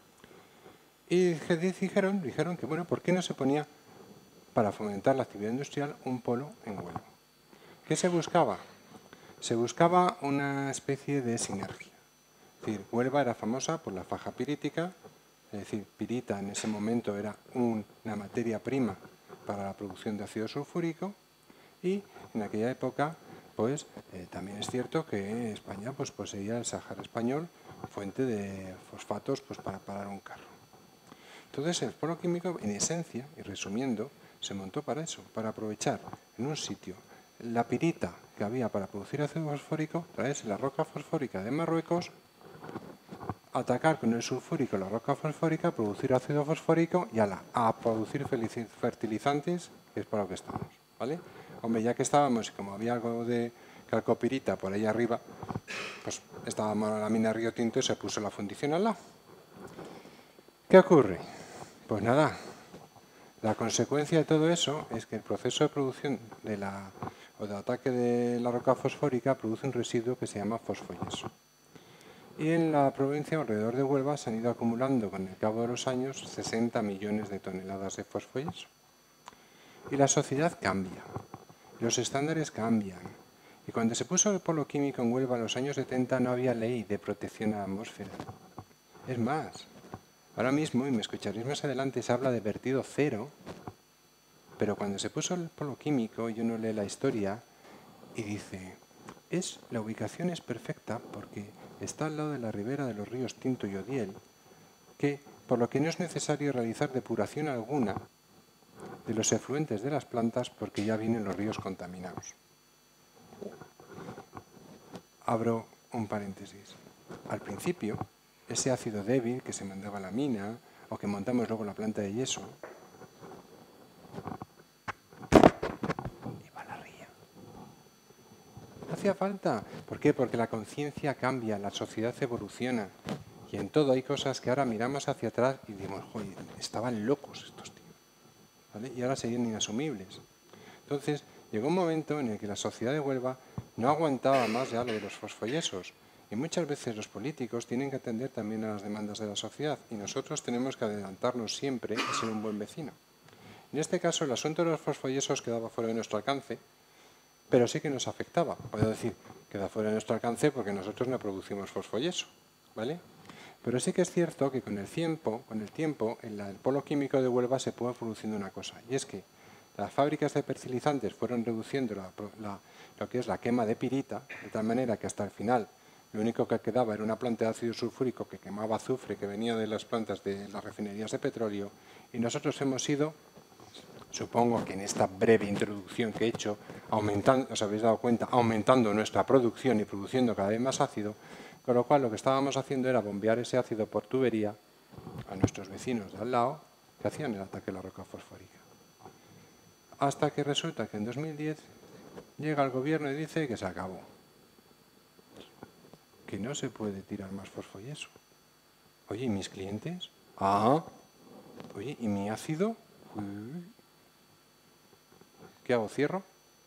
Y dijeron que, bueno, ¿por qué no se ponía para fomentar la actividad industrial un polo en Huelva? ¿Qué se buscaba? Se buscaba una especie de sinergia. Es decir, Huelva era famosa por la faja pirítica, es decir, pirita en ese momento era una materia prima para la producción de ácido sulfúrico y en aquella época pues también es cierto que España pues poseía el Sáhara español, fuente de fosfatos pues para parar un carro. Entonces el polo químico en esencia, y resumiendo, se montó para eso, para aprovechar en un sitio la pirita que había para producir ácido fosfórico, traerse la roca fosfórica de Marruecos, atacar con el sulfúrico la roca fosfórica, producir ácido fosfórico y a producir fertilizantes, que es para lo que estamos, ¿vale? Hombre, ya que estábamos, como había algo de calcopirita por ahí arriba, pues estábamos en la mina Río Tinto y se puso la fundición al lado. ¿Qué ocurre? Pues nada, la consecuencia de todo eso es que el proceso de producción de ataque de la roca fosfórica produce un residuo que se llama fosfoyeso. Y en la provincia, alrededor de Huelva, se han ido acumulando con el cabo de los años 60 millones de toneladas de fosfoyeso. Y la sociedad cambia, los estándares cambian. Y cuando se puso el polo químico en Huelva en los años 70 no había ley de protección a la atmósfera. Es más, ahora mismo, y me escucharéis más adelante, se habla de vertido cero, pero cuando se puso el polo químico y uno lee la historia y dice, la ubicación es perfecta porque está al lado de la ribera de los ríos Tinto y Odiel, por lo que no es necesario realizar depuración alguna de los efluentes de las plantas porque ya vienen los ríos contaminados. Abro un paréntesis. Al principio, ese ácido débil que se mandaba a la mina o que montamos luego la planta de yeso. Y va la ría. No hacía falta. ¿Por qué? Porque la conciencia cambia, la sociedad evoluciona. Y en todo hay cosas que ahora miramos hacia atrás y decimos, joder, estaban locos estos tíos. ¿Vale? Y ahora serían inasumibles. Entonces, llegó un momento en el que la sociedad de Huelva no aguantaba más ya lo de los fosfoyesos. Y muchas veces los políticos tienen que atender también a las demandas de la sociedad. Y nosotros tenemos que adelantarnos siempre y ser un buen vecino. En este caso, el asunto de los fosfoyesos quedaba fuera de nuestro alcance, pero sí que nos afectaba. Puedo decir, queda fuera de nuestro alcance porque nosotros no producimos fosfoyeso, ¿vale? Pero sí que es cierto que con el tiempo, en el polo químico de Huelva se fue produciendo una cosa, y es que las fábricas de fertilizantes fueron reduciendo lo que es la quema de pirita, de tal manera que hasta el final lo único que quedaba era una planta de ácido sulfúrico que quemaba azufre que venía de las plantas de las refinerías de petróleo, y nosotros hemos ido, supongo que en esta breve introducción que he hecho, aumentando, os habéis dado cuenta, aumentando nuestra producción y produciendo cada vez más ácido, con lo cual lo que estábamos haciendo era bombear ese ácido por tubería a nuestros vecinos de al lado que hacían el ataque a la roca fosfórica. Hasta que resulta que en 2010 llega el gobierno y dice que se acabó. Que no se puede tirar más fosfoyeso. Oye, ¿y mis clientes? Ah, oye, ¿y mi ácido? Uy. ¿Qué hago? ¿Cierro?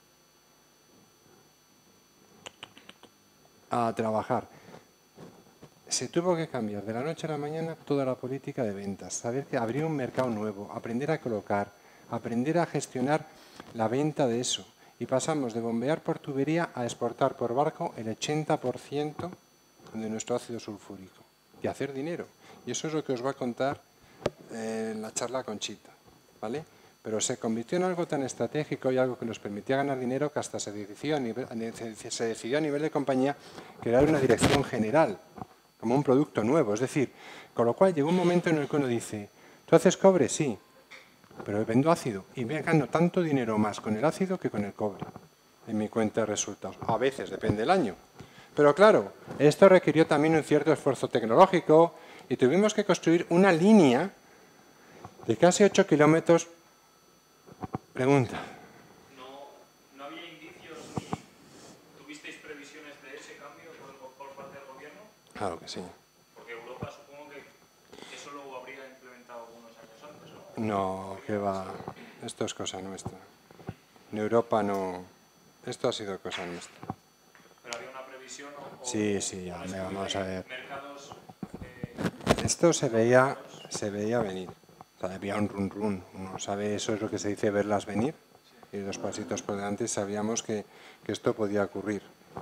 A trabajar. Se tuvo que cambiar de la noche a la mañana toda la política de ventas, saber que abrir un mercado nuevo, aprender a colocar, aprender a gestionar la venta de eso. Y pasamos de bombear por tubería a exportar por barco el 80% de nuestro ácido sulfúrico y hacer dinero. Y eso es lo que os va a contar en la charla Conchita, ¿vale? Pero se convirtió en algo tan estratégico y algo que nos permitía ganar dinero que hasta se decidió a nivel de compañía crear una dirección general, como un producto nuevo. Es decir, con lo cual llegó un momento en el que uno dice, ¿tú haces cobre? Sí, pero vendo ácido y me gano tanto dinero más con el ácido que con el cobre en mi cuenta de resultados. A veces, depende del año. Pero claro, esto requirió también un cierto esfuerzo tecnológico y tuvimos que construir una línea de casi 8 kilómetros. Pregunta. ¿No había indicios ni tuvisteis previsiones de ese cambio por parte del gobierno? Claro que sí. Porque Europa supongo que eso lo habría implementado algunos años antes, ¿no? No, que va. Esto es cosa nuestra. En Europa no. Esto ha sido cosa nuestra. ¿Pero había una previsión o Sí, ya me vamos a ver. mercados? Esto se veía venir. O sea, había un run run. Uno sabe, eso es lo que se dice verlas venir. Y 2 pasitos por delante sabíamos que esto podía ocurrir.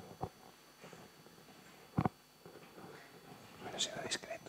Pero he sido discreto.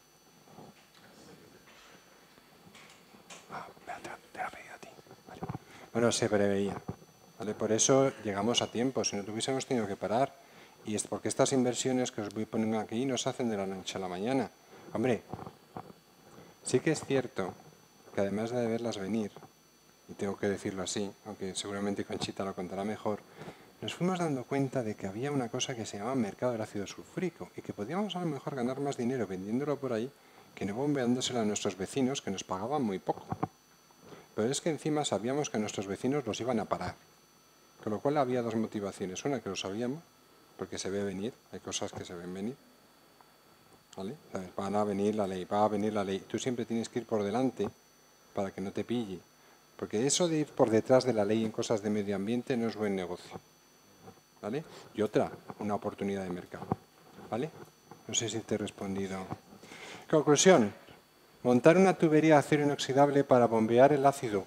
Te lo he pedido a ti. Vale. Bueno, se preveía. ¿Vale? Por eso llegamos a tiempo. Si no tuviésemos tenido que parar. Y es porque estas inversiones que os voy poniendo aquí no se hacen de la noche a la mañana. Hombre, sí que es cierto que además de verlas venir, y tengo que decirlo así, aunque seguramente Conchita lo contará mejor, nos fuimos dando cuenta de que había una cosa que se llamaba mercado del ácido sulfúrico y que podíamos a lo mejor ganar más dinero vendiéndolo por ahí que no bombeándoselo a nuestros vecinos que nos pagaban muy poco. Pero es que encima sabíamos que nuestros vecinos los iban a parar. Con lo cual había 2 motivaciones. Una, que lo sabíamos, porque se ve venir, hay cosas que se ven venir. ¿Vale? Van a venir la ley, va a venir la ley. Tú siempre tienes que ir por delante para que no te pille. Porque eso de ir por detrás de la ley en cosas de medio ambiente no es buen negocio. ¿Vale? Y otra, una oportunidad de mercado. ¿Vale? No sé si te he respondido. Conclusión. Montar una tubería de acero inoxidable para bombear el ácido.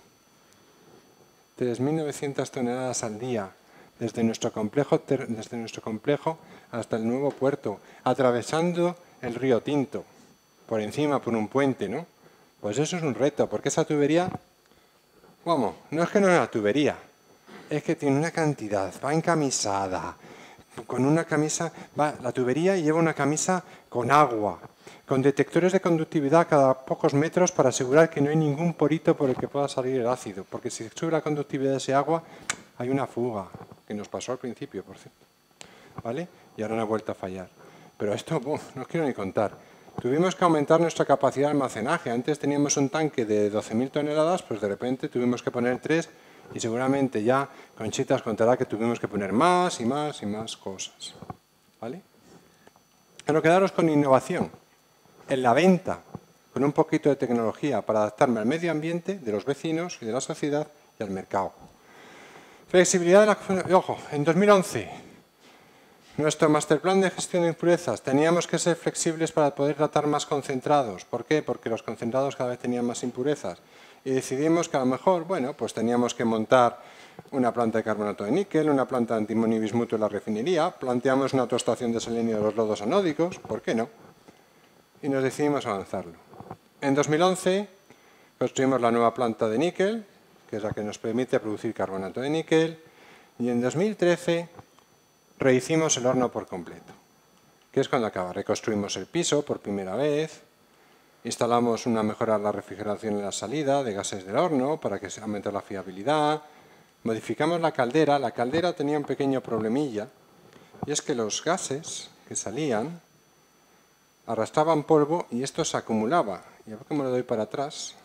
3.900 toneladas al día. Desde nuestro complejo hasta el nuevo puerto. Atravesando el río Tinto. Por encima, por un puente, ¿no? Pues eso es un reto, porque esa tubería, vamos, no es que no es una tubería, es que tiene una cantidad, va encamisada, con una camisa, la tubería lleva una camisa con agua, con detectores de conductividad cada pocos metros para asegurar que no hay ningún porito por el que pueda salir el ácido, porque si sube la conductividad de ese agua, hay una fuga, que nos pasó al principio, por cierto, ¿vale? Y ahora no ha vuelto a fallar. Pero esto, no os quiero ni contar. Tuvimos que aumentar nuestra capacidad de almacenaje. Antes teníamos un tanque de 12.000 toneladas, pues de repente tuvimos que poner 3 y seguramente ya Conchita os contará que tuvimos que poner más y más y más cosas. ¿Vale? Pero quedaros con innovación. En la venta, con un poquito de tecnología para adaptarme al medio ambiente, de los vecinos y de la sociedad y al mercado. Flexibilidad de la... Ojo, en 2011, nuestro masterplan de gestión de impurezas, teníamos que ser flexibles para poder tratar más concentrados. ¿Por qué? Porque los concentrados cada vez tenían más impurezas. Y decidimos que a lo mejor, bueno, pues teníamos que montar una planta de carbonato de níquel, una planta de antimonio y bismuto en la refinería, planteamos una autoestación de selenio de los lodos anódicos, ¿por qué no? Y nos decidimos a lanzarlo. En 2011 construimos la nueva planta de níquel, que es la que nos permite producir carbonato de níquel, y en 2013 rehicimos el horno por completo, que es cuando acaba. Reconstruimos el piso por primera vez, instalamos una mejora en la refrigeración en la salida de gases del horno para que se aumente la fiabilidad, modificamos la caldera tenía un pequeño problemilla, y es que los gases que salían arrastraban polvo y esto se acumulaba. Y a ver cómo lo doy para atrás.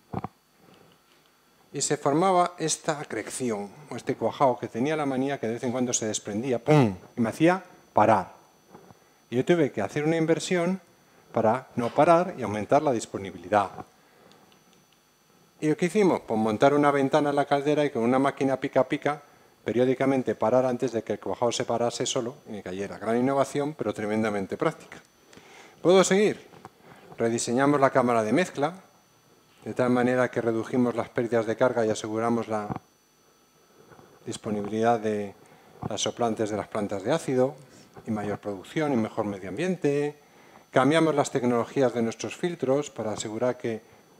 Y se formaba esta acreción, o este cuajado que tenía la manía que de vez en cuando se desprendía, ¡pum!, y me hacía parar. Y yo tuve que hacer una inversión para no parar y aumentar la disponibilidad. ¿Y lo que hicimos? Pues montar una ventana en la caldera y con una máquina pica-pica, periódicamente parar antes de que el cuajado se parase solo y me cayera. Gran innovación, pero tremendamente práctica. ¿Puedo seguir? Rediseñamos la cámara de mezcla, de tal manera que redujimos las pérdidas de carga y aseguramos la disponibilidad de las soplantes de las plantas de ácido y mayor producción y mejor medio ambiente. Cambiamos las tecnologías de nuestros filtros para asegurar que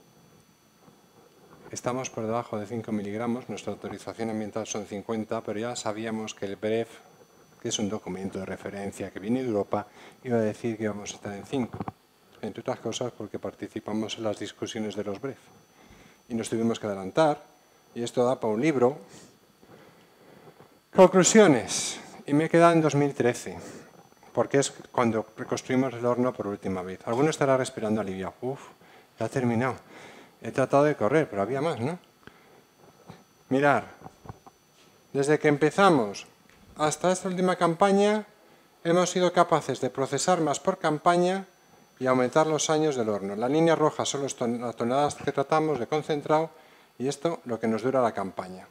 estamos por debajo de 5 miligramos. Nuestra autorización ambiental son 50, pero ya sabíamos que el BREF, que es un documento de referencia que viene de Europa, iba a decir que íbamos a estar en 5. Entre otras cosas porque participamos en las discusiones de los BREF. Y nos tuvimos que adelantar, y esto da para un libro. Conclusiones. Y me he quedado en 2013, porque es cuando reconstruimos el horno por última vez. Alguno estará respirando aliviado. Uf, ya ha terminado. He tratado de correr, pero había más, ¿no? Mirad, desde que empezamos hasta esta última campaña, hemos sido capaces de procesar más por campaña y aumentar los años del horno. La línea roja son las toneladas que tratamos de concentrado y esto lo que nos dura la campaña.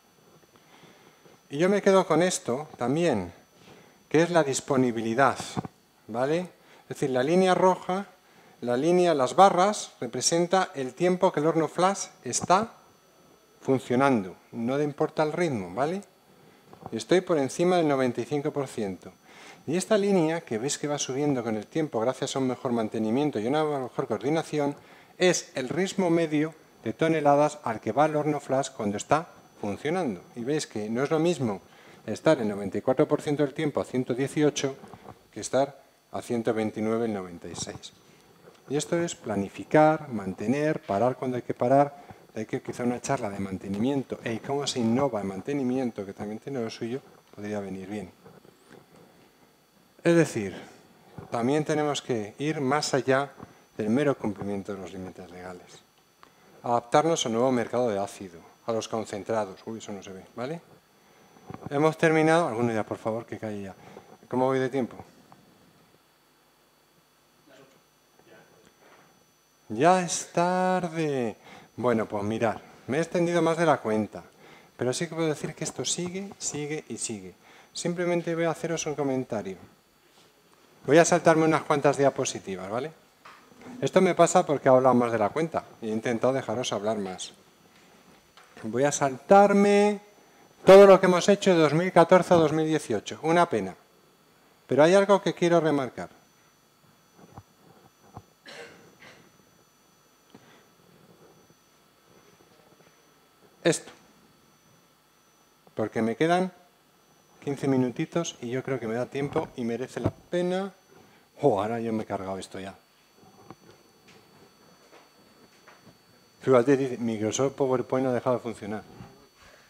Y yo me quedo con esto también, que es la disponibilidad, ¿vale? Es decir, la línea roja, las barras, representa el tiempo que el horno flash está funcionando, no le importa el ritmo, ¿vale? Y estoy por encima del 95%. Y esta línea, que ves que va subiendo con el tiempo gracias a un mejor mantenimiento y una mejor coordinación, es el ritmo medio de toneladas al que va el horno flash cuando está funcionando. Y veis que no es lo mismo estar el 94% del tiempo a 118 que estar a 129 el 96. Y esto es planificar, mantener, parar cuando hay que parar. Hay que quizá una charla de mantenimiento y cómo se innova el mantenimiento, que también tiene lo suyo, podría venir bien. Es decir, también tenemos que ir más allá del mero cumplimiento de los límites legales. Adaptarnos al nuevo mercado de ácido, a los concentrados. Uy, eso no se ve, ¿vale? Hemos terminado. ¿Alguna idea, por favor, que calle ya? ¿Cómo voy de tiempo? Ya es tarde. Bueno, pues mirad, me he extendido más de la cuenta, pero sí que puedo decir que esto sigue, sigue y sigue. Simplemente voy a haceros un comentario. Voy a saltarme unas cuantas diapositivas, ¿vale? Esto me pasa porque he hablado más de la cuenta y he intentado dejaros hablar más. Voy a saltarme todo lo que hemos hecho de 2014 a 2018. Una pena. Pero hay algo que quiero remarcar. Esto. Porque me quedan 15 minutitos y yo creo que me da tiempo y merece la pena. Oh, ahora yo me he cargado esto ya. Fíjate, dice, Microsoft PowerPoint no ha dejado de funcionar.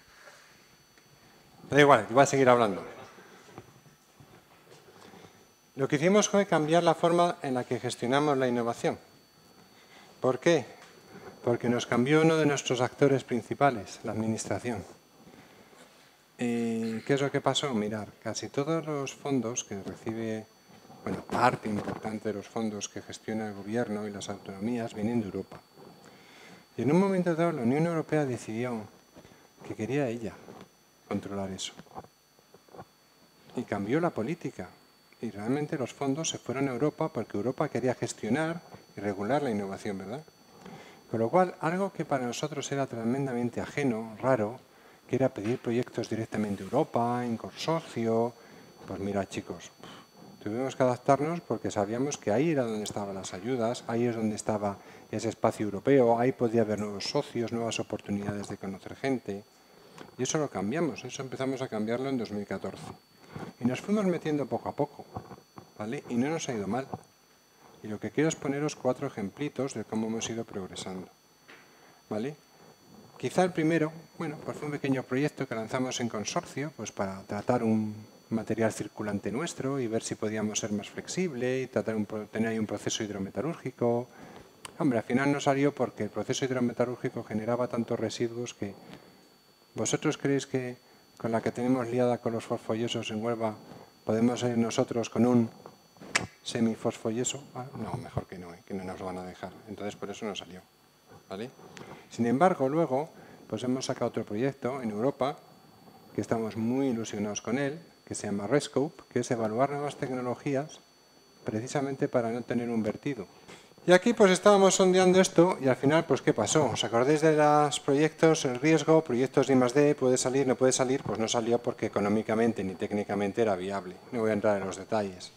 Da igual, voy a seguir hablando. Lo que hicimos fue cambiar la forma en la que gestionamos la innovación. ¿Por qué? Porque nos cambió uno de nuestros actores principales, la administración. ¿Qué es lo que pasó? Mirad, casi todos los fondos que recibe, bueno, parte importante de los fondos que gestiona el gobierno y las autonomías vienen de Europa. Y en un momento dado la Unión Europea decidió que quería ella controlar eso. Y cambió la política. Y realmente los fondos se fueron a Europa porque Europa quería gestionar y regular la innovación, ¿verdad? Con lo cual, algo que para nosotros era tremendamente ajeno, raro, que era pedir proyectos directamente a Europa, en consorcio, pues mira, chicos, tuvimos que adaptarnos porque sabíamos que ahí era donde estaban las ayudas, ahí es donde estaba ese espacio europeo, ahí podía haber nuevos socios, nuevas oportunidades de conocer gente. Y eso lo cambiamos, eso empezamos a cambiarlo en 2014. Y nos fuimos metiendo poco a poco, ¿vale? Y no nos ha ido mal. Y lo que quiero es poneros 4 ejemplitos de cómo hemos ido progresando, ¿vale? Quizá el primero, bueno, pues fue un pequeño proyecto que lanzamos en consorcio, pues para tratar un material circulante nuestro y ver si podíamos ser más flexible y tener ahí un proceso hidrometalúrgico. Hombre, al final no salió porque el proceso hidrometalúrgico generaba tantos residuos que... ¿Vosotros creéis que con la que tenemos liada con los fosfoyesos en Huelva podemos ir nosotros con un semifosfoyeso? Ah, no, mejor que no nos lo van a dejar. Entonces por eso no salió, ¿vale? Sin embargo, luego pues hemos sacado otro proyecto en Europa que estamos muy ilusionados con él, que se llama Rescope, que es evaluar nuevas tecnologías precisamente para no tener un vertido. Y aquí pues estábamos sondeando esto y al final pues ¿qué pasó? ¿Os acordáis de los proyectos, el riesgo, proyectos de I+D, puede salir, no puede salir? Pues no salió porque económicamente ni técnicamente era viable. No voy a entrar en los detalles.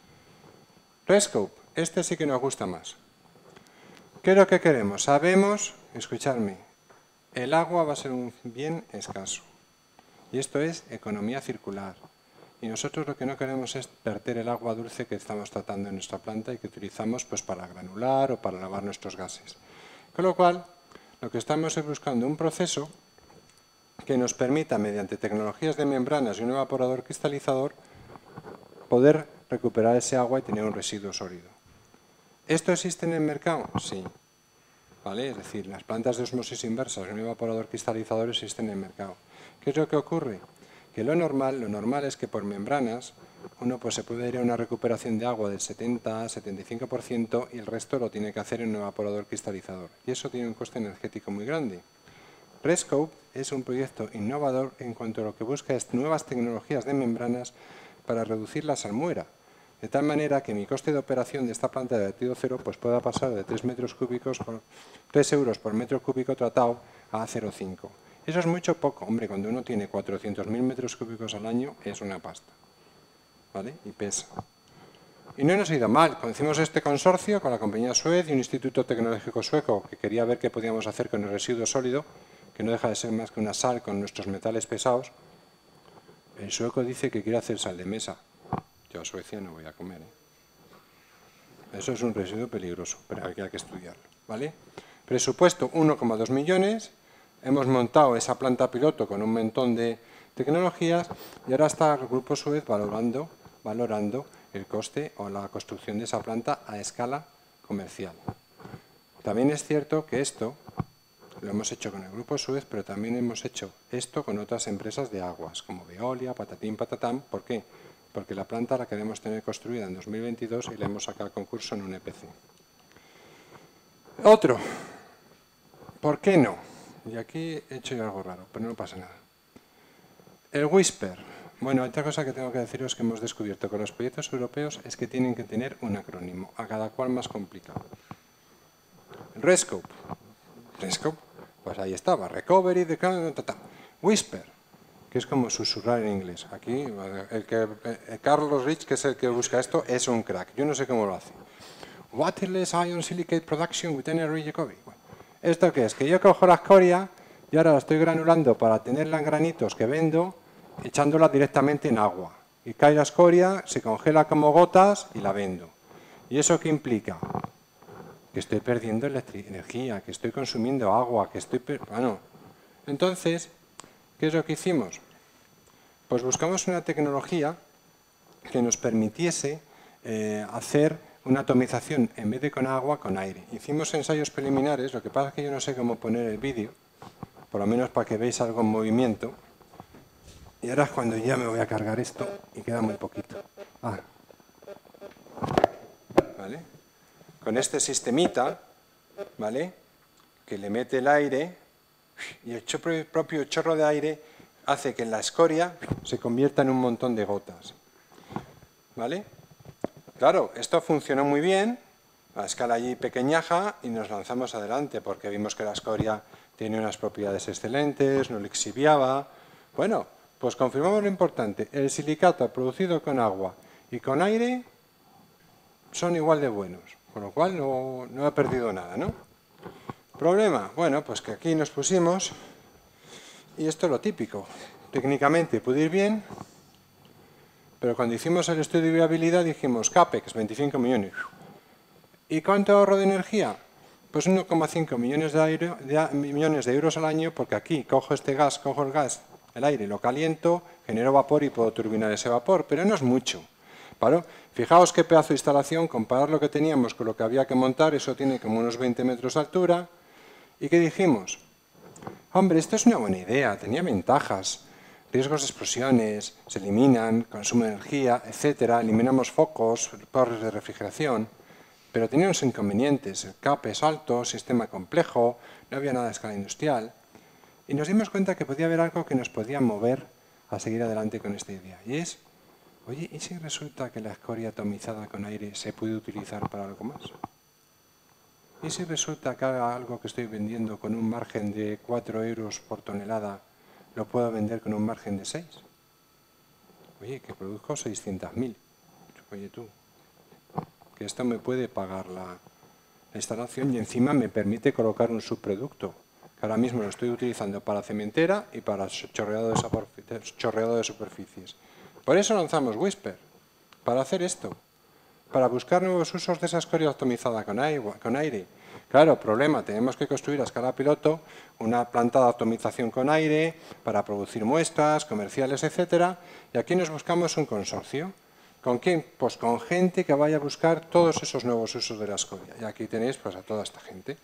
Rescope, este sí que nos gusta más. ¿Qué es lo que queremos? Sabemos, escuchadme, el agua va a ser un bien escaso. Y esto es economía circular. Y nosotros lo que no queremos es verter el agua dulce que estamos tratando en nuestra planta y que utilizamos pues para granular o para lavar nuestros gases. Con lo cual, lo que estamos es buscando un proceso que nos permita, mediante tecnologías de membranas y un evaporador cristalizador, poder recuperar ese agua y tener un residuo sólido. ¿Esto existe en el mercado? Sí. ¿Vale? Es decir, las plantas de osmosis inversa y un evaporador cristalizador existen en el mercado. ¿Qué es lo que ocurre? Que lo normal es que por membranas uno pues se puede ir a una recuperación de agua del 70-75% y el resto lo tiene que hacer en un evaporador cristalizador. Y eso tiene un coste energético muy grande. Rescope es un proyecto innovador en cuanto a lo que busca es nuevas tecnologías de membranas para reducir la salmuera, de tal manera que mi coste de operación de esta planta de vertido cero pues pueda pasar de 3 euros por metro cúbico tratado a 0,5. Eso es mucho poco. Hombre, cuando uno tiene 400.000 metros cúbicos al año es una pasta, ¿vale? Y pesa. Y no nos ha ido mal. Hicimos este consorcio con la compañía Suez y un instituto tecnológico sueco que quería ver qué podíamos hacer con el residuo sólido, que no deja de ser más que una sal con nuestros metales pesados. El sueco dice que quiere hacer sal de mesa. Yo a Suecia no voy a comer, ¿eh? Eso es un residuo peligroso, pero hay que estudiarlo, ¿vale? Presupuesto 1,2 millones. Hemos montado esa planta piloto con un montón de tecnologías y ahora está el Grupo Suez valorando el coste o la construcción de esa planta a escala comercial. También es cierto que esto lo hemos hecho con el Grupo Suez, pero también hemos hecho esto con otras empresas de aguas, como Veolia, Patatín, Patatán. ¿Por qué? Porque la planta la queremos tener construida en 2022 y la hemos sacado al concurso en un EPC. Otro. ¿Por qué no? Y aquí he hecho yo algo raro, pero no pasa nada. El Whisper. Bueno, otra cosa que tengo que deciros que hemos descubierto con los proyectos europeos es que tienen que tener un acrónimo, a cada cual más complicado. Rescope. Rescope, pues ahí estaba, Recovery, Whisper, que es como susurrar en inglés. Aquí, Carlos Rich, que es el que busca esto, es un crack. Yo no sé cómo lo hace. Waterless Ion Silicate Production with Energy Recovery. Bueno, ¿esto qué es? Que yo cojo la escoria y ahora la estoy granulando para tenerla en granitos que vendo, echándola directamente en agua. Y cae la escoria, se congela como gotas y la vendo. ¿Y eso qué implica? Que estoy perdiendo energía, que estoy consumiendo agua, que estoy... Bueno, entonces, ¿qué es lo que hicimos? Pues buscamos una tecnología que nos permitiese hacer una atomización, en vez de con agua, con aire. Hicimos ensayos preliminares, lo que pasa es que yo no sé cómo poner el vídeo, por lo menos para que veáis algo en movimiento. Y ahora es cuando ya me voy a cargar esto y queda muy poquito. ¿Vale? Con este sistemita, ¿vale?, que le mete el aire, y el propio chorro de aire hace que la escoria se convierta en un montón de gotas. ¿Vale? Claro, esto funcionó muy bien, a escala allí pequeñaja, y nos lanzamos adelante, porque vimos que la escoria tiene unas propiedades excelentes, no lixiviaba. Bueno, pues confirmamos lo importante, el silicato producido con agua y con aire son igual de buenos, con lo cual no ha perdido nada, ¿no? Problema, bueno, pues que aquí nos pusimos, y esto es lo típico, técnicamente puede ir bien, pero cuando hicimos el estudio de viabilidad dijimos CAPEX, 25 millones. ¿Y cuánto ahorro de energía? Pues 1,5 millones de euros al año, porque aquí cojo el gas, el aire, lo caliento, genero vapor y puedo turbinar ese vapor, pero no es mucho. ¿Vale? Fijaos qué pedazo de instalación, comparar lo que teníamos con lo que había que montar, eso tiene como unos 20 metros de altura. ¿Y qué dijimos? Hombre, esto es una buena idea, tenía ventajas. Riesgos de explosiones, se eliminan, consumo de energía, etcétera, eliminamos focos, torres de refrigeración, pero tenía unos inconvenientes, el CAP es alto, sistema complejo, no había nada a escala industrial, y nos dimos cuenta que podía haber algo que nos podía mover a seguir adelante con esta idea, y es, oye, ¿y si resulta que la escoria atomizada con aire se puede utilizar para algo más? ¿Y si resulta que algo que estoy vendiendo con un margen de 4 euros por tonelada lo puedo vender con un margen de 6? Oye, que produzco 600.000. Oye tú, que esto me puede pagar la instalación y encima me permite colocar un subproducto, que ahora mismo lo estoy utilizando para cementera y para chorreado de superficies. Por eso lanzamos Whisper, para hacer esto, para buscar nuevos usos de esa escoria atomizada con aire. Claro, problema, tenemos que construir a escala piloto una planta de atomización con aire para producir muestras, comerciales, etcétera, y aquí nos buscamos un consorcio. ¿Con quién? Pues con gente que vaya a buscar todos esos nuevos usos de la escoria. Y aquí tenéis pues a toda esta gente.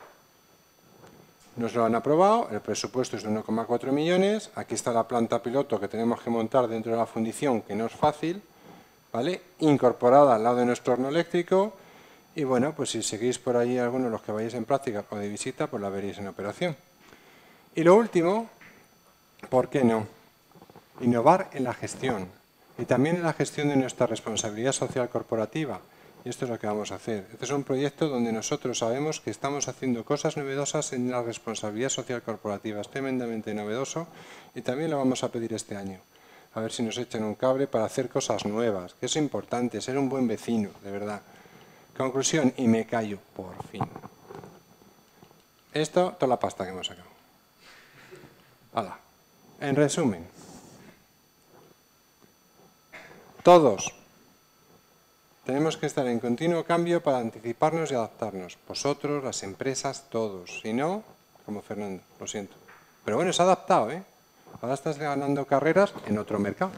Nos lo han aprobado, el presupuesto es de 1,4 millones, aquí está la planta piloto que tenemos que montar dentro de la fundición, que no es fácil, ¿vale?, incorporada al lado de nuestro horno eléctrico, y bueno, pues si seguís por ahí algunos de los que vayáis en práctica o de visita, pues la veréis en operación. Y lo último, ¿por qué no? Innovar en la gestión, y también en la gestión de nuestra responsabilidad social corporativa, y esto es lo que vamos a hacer. Este es un proyecto donde nosotros sabemos que estamos haciendo cosas novedosas en la responsabilidad social corporativa, es tremendamente novedoso, y también lo vamos a pedir este año. A ver si nos echan un cable para hacer cosas nuevas, que es importante, ser un buen vecino, de verdad. Conclusión, y me callo, por fin. Esto, toda la pasta que hemos sacado. ¡Hala! En resumen, todos tenemos que estar en continuo cambio para anticiparnos y adaptarnos. Vosotros, las empresas, todos. Si no, como Fernando, lo siento. Pero bueno, se ha adaptado, ¿eh? Ahora estás ganando carreras en otro mercado.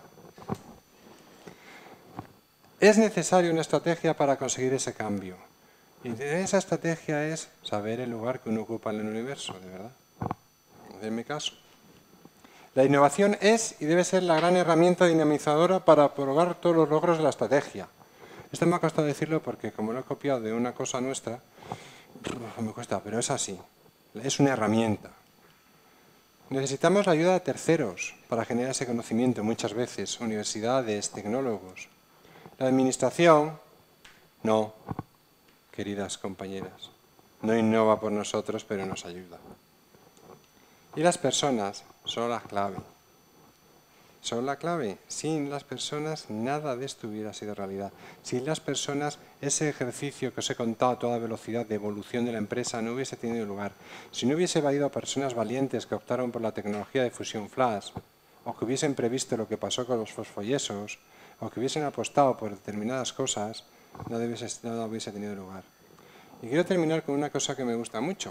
Es necesaria una estrategia para conseguir ese cambio. Y esa estrategia es saber el lugar que uno ocupa en el universo, de verdad. Hacedme caso. La innovación es y debe ser la gran herramienta dinamizadora para probar todos los logros de la estrategia. Esto me ha costado decirlo porque como lo he copiado de una cosa nuestra, me cuesta, pero es así. Es una herramienta. Necesitamos la ayuda de terceros para generar ese conocimiento muchas veces, universidades, tecnólogos. La administración, no, queridas compañeras, no innova por nosotros, pero nos ayuda. Y las personas son la clave. Son la clave. Sin las personas nada de esto hubiera sido realidad. Sin las personas ese ejercicio que os he contado a toda velocidad de evolución de la empresa no hubiese tenido lugar. Si no hubiese valido a personas valientes que optaron por la tecnología de fusión flash, o que hubiesen previsto lo que pasó con los fosfoyesos, o que hubiesen apostado por determinadas cosas, nada hubiese tenido lugar. Y quiero terminar con una cosa que me gusta mucho.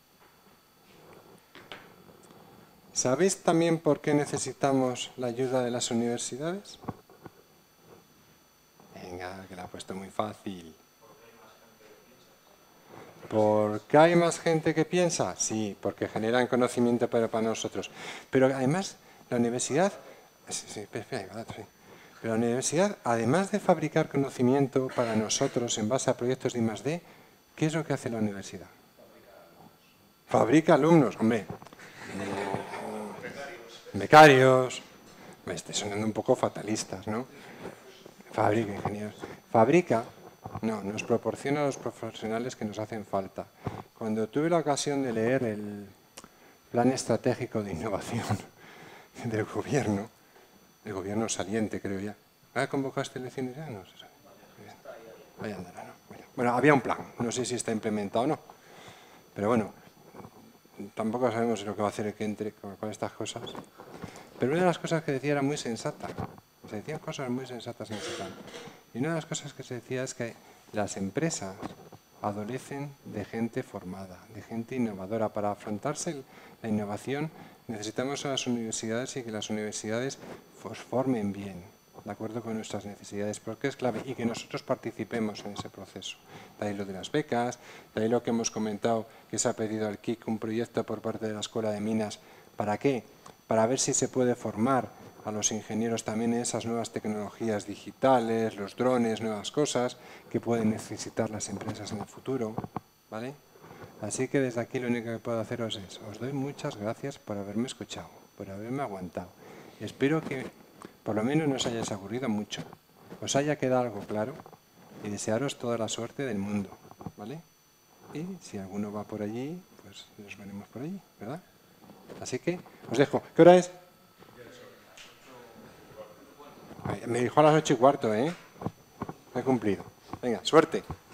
¿Sabéis también por qué necesitamos la ayuda de las universidades? Venga, que la he puesto. fácil. ¿Por qué hay más gente que piensa? Sí, porque generan conocimiento para nosotros. Pero además, la universidad... Pero la universidad, además de fabricar conocimiento para nosotros en base a proyectos de I+D, ¿qué es lo que hace la universidad? Fabrica alumnos, hombre. Becarios. Me estoy sonando un poco fatalistas, ¿no? Fabrica ingenieros. Fabrica, no, nos proporciona a los profesionales que nos hacen falta. Cuando tuve la ocasión de leer el Plan Estratégico de Innovación del gobierno saliente, creo ya. ¿Ha convocado esta elección ya? No se sabe. Ahí andará, ¿no? Bueno, había un plan, no sé si está implementado o no. Pero bueno, tampoco sabemos lo que va a hacer el que entre con estas cosas. Pero una de las cosas que decía era muy sensata. Se decían cosas muy sensatas en ese plan. Y una de las cosas que se decía es que las empresas adolecen de gente formada, de gente innovadora. Para afrontarse la innovación necesitamos a las universidades y que las universidades formen bien, de acuerdo con nuestras necesidades, porque es clave, y que nosotros participemos en ese proceso. De ahí lo de las becas, de ahí lo que hemos comentado, que se ha pedido al KIC un proyecto por parte de la Escuela de Minas. ¿Para qué? Para ver si se puede formar a los ingenieros también en esas nuevas tecnologías digitales, los drones, nuevas cosas que pueden necesitar las empresas en el futuro, ¿vale? Así que desde aquí lo único que puedo haceros es, os doy muchas gracias por haberme escuchado, por haberme aguantado. Espero que por lo menos no os hayáis aburrido mucho, os haya quedado algo claro y desearos toda la suerte del mundo, ¿vale? Y si alguno va por allí, pues nos veremos por allí, ¿verdad? Así que os dejo. ¿Qué hora es? Me dijo a las 8:15, ¿eh? He cumplido. Venga, suerte.